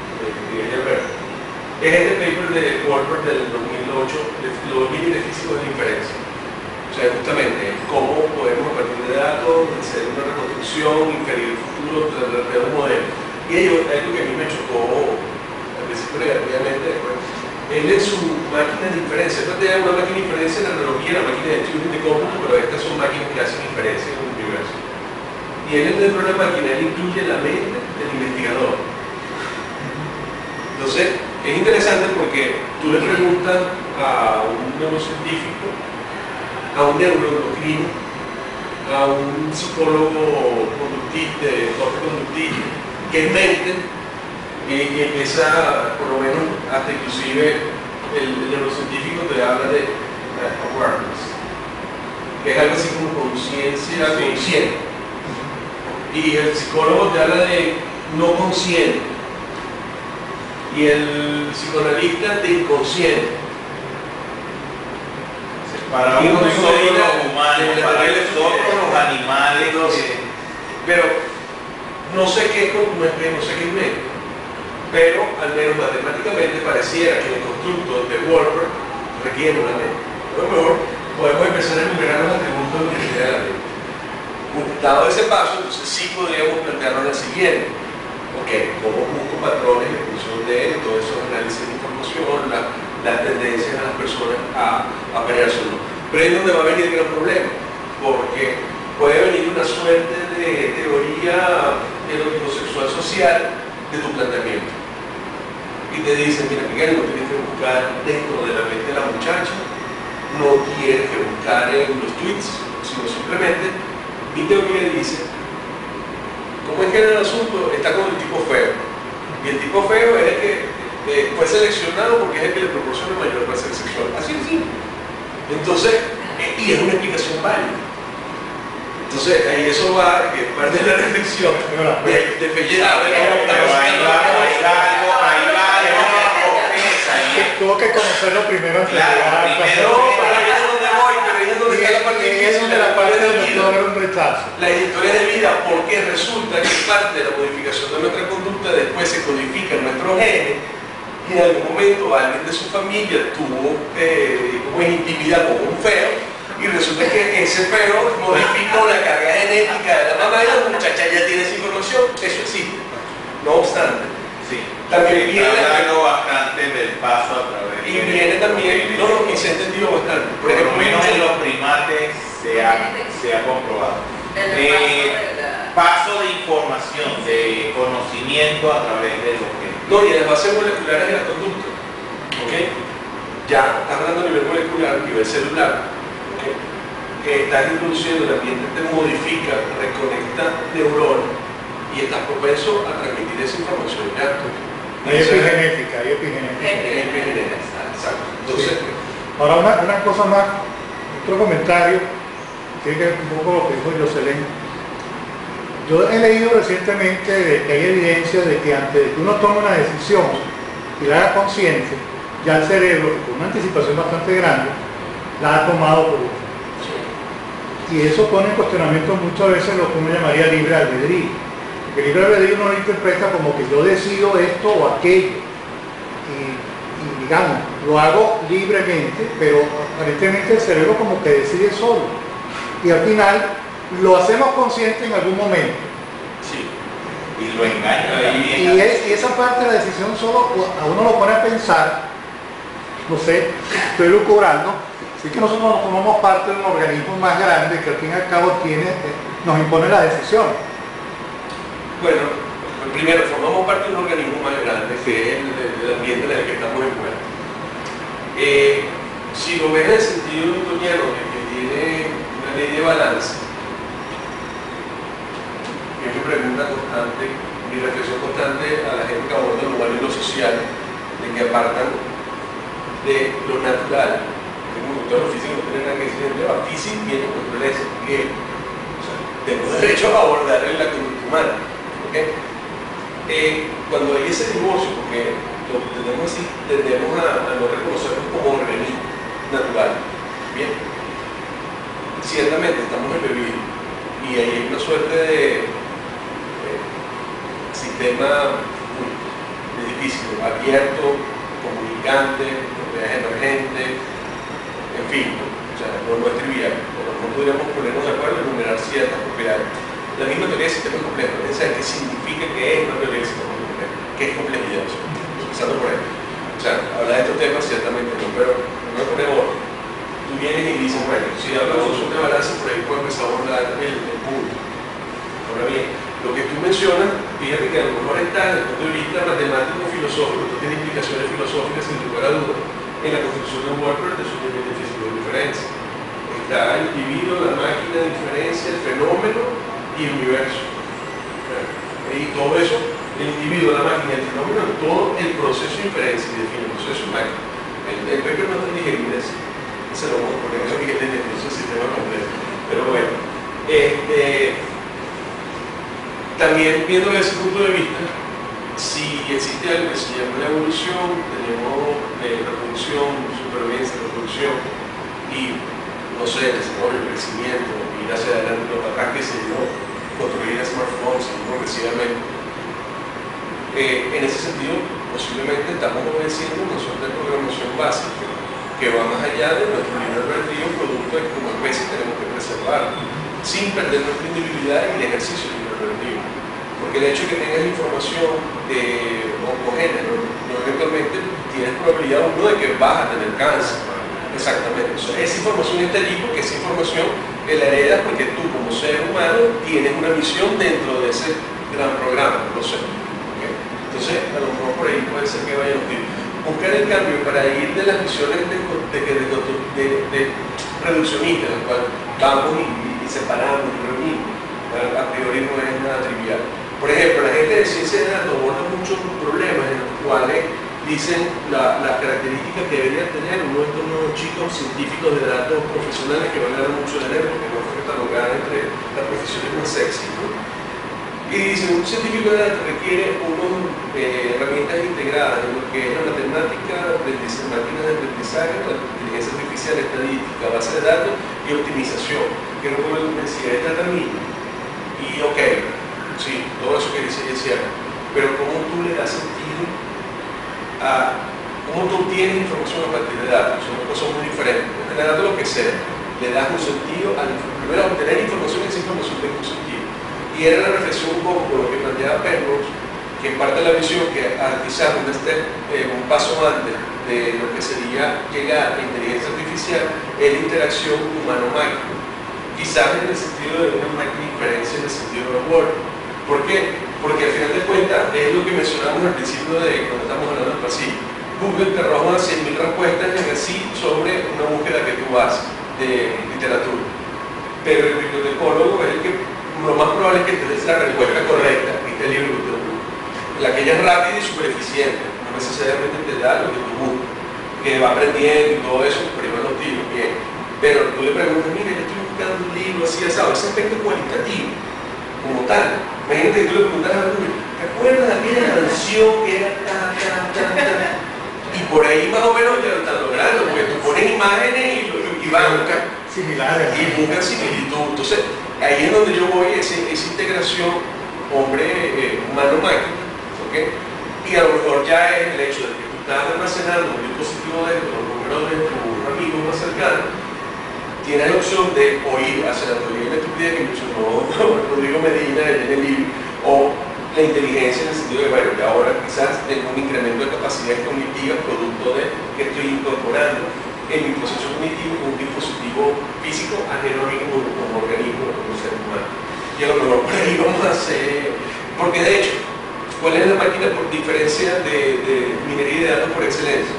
es este paper de Wolper del 2008, los límites físicos de la inferencia. O sea, justamente cómo podemos a partir de datos hacer una reconstrucción, inferir el futuro, de un modelo. Y algo que a mí me chocó al principio negativamente, él en su máquina de inferencia, después tenía una máquina de inferencia en la analogía, la máquina de Turing de cómputo, pero estas son máquinas que hacen inferencia en el universo. Y él dentro de la máquina, él incluye la mente del investigador. Entonces, es interesante porque tú le preguntas a un neurocientífico, a un neuroendocrino, a un psicólogo conductista, de enfoque conductivo, que es mente, y empieza, por lo menos, hasta inclusive el neurocientífico te habla de awareness, que es algo así como conciencia consciente. Y el psicólogo te habla de no consciente. Y el psicoanalista de inconsciente. Para y uno nosotros los humanos, para nosotros los animales. Pero no sé qué es mente. Pero al menos matemáticamente pareciera que el constructo de Wolper requiere una mente. A lo mejor podemos empezar a enumerar los atributos de la unidad de la mente. Dado ese paso, entonces sí podríamos plantearnos la siguiente. ¿Cómo busco patrones en función de todos esos análisis de información, las tendencias de las personas a pelearse o no? Pero ahí es donde va a venir el gran problema, porque puede venir una suerte de teoría sexual social de tu planteamiento. Y te dicen, mira Miguel, no tienes que buscar dentro de la mente de la muchacha, no tienes que buscar en los tweets, sino simplemente mi teoría dice, ¿cómo es que en el asunto está con el tipo feo? Y el tipo feo es el que fue seleccionado porque es el que le proporciona mayor placer sexual. Así de simple. Entonces, y es una explicación válida. Entonces, ahí eso va, que parte de la reflexión de Fellera. Tuvo que conocerlo primero antes de llegar. Es donde la parte donde puede haber un rechazo. Las historias de vida, porque resulta que parte de la modificación de nuestra conducta después se codifica en nuestros genes y en algún momento alguien de su familia tuvo como intimidad con un feo y resulta que ese feo modificó la carga genética de la mamá y la muchacha ya tiene esa información. Eso existe. No obstante, también viene hablando bastante del paso a través y viene también, y se ha entendido bastante. Por lo menos en los primates se ha comprobado. Paso de información, de conocimiento a través de lo que... No, y las bases moleculares de la conducta. Ya estás hablando a nivel molecular, a nivel celular. Que estás introduciendo, el ambiente te modifica, reconecta neuronas y estás propenso a transmitir esa información ya. Hay epigenética, hay epigenética. Exacto. Entonces, ahora una cosa más, otro comentario, tiene que ver un poco lo que dijo Jocelyn. Yo he leído recientemente de que hay evidencia de que antes de que uno tome una decisión y la haga consciente, ya el cerebro, con una anticipación bastante grande, la ha tomado por uno. Y eso pone en cuestionamiento muchas veces lo que uno llamaría libre albedrío. Porque el libre albedrío uno lo interpreta como que yo decido esto o aquello. Y y digamos, lo hago libremente, pero aparentemente el cerebro como que decide solo. Y al final lo hacemos consciente en algún momento. Sí. Y lo engaño ahí. Y esa parte de la decisión solo a uno lo pone a pensar, no sé, estoy lucubrando, así que nosotros formamos parte de un organismo más grande que al fin y al cabo nos impone la decisión. Bueno, primero, formamos parte de un organismo más grande que es el ambiente en el que estamos envueltos. Si lo ves en el sentido newtoniano de que tiene una ley de balance, que es mi pregunta constante, mi reflexión constante a la gente que aborda lo humano y lo social, de que apartan de lo natural, que como todos los físicos no tienen nada que decir, la física viene con naturaleza, que tenemos derecho a abordar en la conducta humana. ¿Okay? Cuando hay ese divorcio, porque lo tenemos así, tendemos a no reconocernos como organismo natural. Bien, ciertamente estamos embebidos y hay una suerte de sistema muy difícil, abierto, comunicante, propiedades emergentes, en fin, o sea, no es trivial, pero no podríamos ponernos de acuerdo en enumerar ciertas propiedades. La misma teoría de sistemas complejos, ¿qué significa que es una teoría de sistemas complejos? ¿Qué es complejidad? Empezando por ahí. O sea, hablar de estos temas ciertamente no, pero no me pone orden. Tú vienes y dices, bueno, si hablo de función de balance, por ahí puedo empezar a abordar el punto. Ahora bien, lo que tú mencionas, fíjate que a lo mejor está desde el punto de vista matemático-filosófico, esto tiene implicaciones filosóficas sin lugar a dudas en la construcción de Walker de su nivel de físico de diferencia. Está el individuo, la máquina de diferencia, el fenómeno y el universo. Y todo eso, el individuo, la máquina, el fenómeno, todo el proceso de inferencia y define el proceso de máquina. El paper no está digerido, se lo vamos a poner en el sistema completo. Pero bueno, también viendo desde ese punto de vista, si existe algo que se llama la evolución, tenemos reproducción, supervivencia, reproducción y, no sé, desarrollo, crecimiento, ir hacia adelante, los ataques, construir smartphones progresivamente. En ese sentido, posiblemente estamos obedeciendo una suerte de programación básica que va más allá de nuestro libre albedrío, producto de que como especie tenemos que preservar, sin perder nuestra individualidad y el ejercicio del libre albedrío. Porque el hecho de que tengas información homogénea, no eventualmente tienes probabilidad uno de que vas a tener cáncer. Exactamente. O sea, esa información está allí porque esa información la heredas porque tú como ser humano tienes una misión dentro de ese gran programa, no sé. ¿Okay? Entonces, a lo mejor por ahí puede ser que vayan a buscar el cambio para ir de las misiones de reduccionistas, en las cuales vamos y separamos y reunimos. A priori no es nada trivial. Por ejemplo, la gente de ciencia de datos aborda muchos problemas en los cuales dicen las características que deberían tener uno de estos nuevos chicos científicos de datos profesionales que van a ganar mucho dinero porque no fue catalogada entre las profesiones más sexy, ¿no? Y dicen, un científico de datos requiere unas herramientas integradas en lo que es la matemática, máquinas de aprendizaje, la inteligencia artificial, estadística, base de datos y optimización, que no como decía, es tratamiento. Y ok, sí, todo eso que dice es cierto, pero ¿cómo tú le das sentido a cómo tú obtienes información a partir de datos? Son cosas muy diferentes. Generando lo que sea, le das un sentido a primero a obtener información y esa información tenga un sentido. Y era la reflexión un poco con lo que planteaba Penrose, que en parte de la visión que quizás un paso antes de lo que sería llegar a la inteligencia artificial es la interacción humano-máquina. Quizás en el sentido de una máquina inferencia en el sentido de Word. ¿Por qué? Porque al final de cuentas es lo que mencionamos al principio de cuando estamos hablando del pasillo. Google te arroja 100.000 respuestas en sí sobre una búsqueda que tú haces de literatura. Pero el bibliotecólogo es el que lo más probable es que te des la respuesta correcta y te libre de la que ella es rápida y súper eficiente, no necesariamente te da lo que tú buscas, que va aprendiendo y todo eso, primero los tiros, bien. Pero tú le preguntas, mira, yo estoy buscando un libro así, asado, ese aspecto cualitativo, como tal. Imagínate que tú le preguntas a Google, ¿te acuerdas de aquella canción que era ta? Y por ahí más o menos ya lo están logrando, porque tú pones imágenes y van similares y buscan similitud. Entonces, ahí es donde yo voy, esa integración hombre, humano-máquina, ¿okay? Y a lo mejor ya es el hecho de que tú estás almacenando un dispositivo de los números de tus amigos más cercanos, tienes la opción de o ir hacia la teoría de la estupidez que mencionó Rodrigo Medina en el libro, o la inteligencia en el sentido de, bueno, que ahora quizás tengo un incremento de capacidades cognitivas producto de que estoy incorporando en mi proceso cognitivo un dispositivo físico ajeno a mí como organismo, como ser humano. Y a lo mejor por ahí vamos a hacer, porque de hecho, ¿cuál es la máquina por diferencia de minería de datos por excelencia?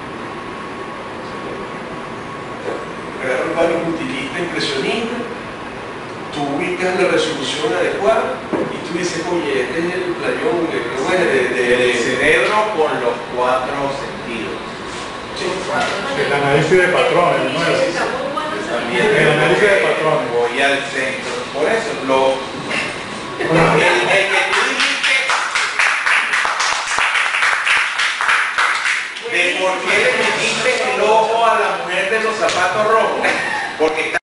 Agarra un panel multilista impresionista, tú ubicas la resolución adecuada y tú dices, oye, este es el playón del cerebro con los 4 sentidos. El análisis de patrones, ¿no? También El análisis de patrones. voy al centro. Por eso, el que tú dijiste de por qué le metiste el ojo a la mujer de los zapatos rojos, porque está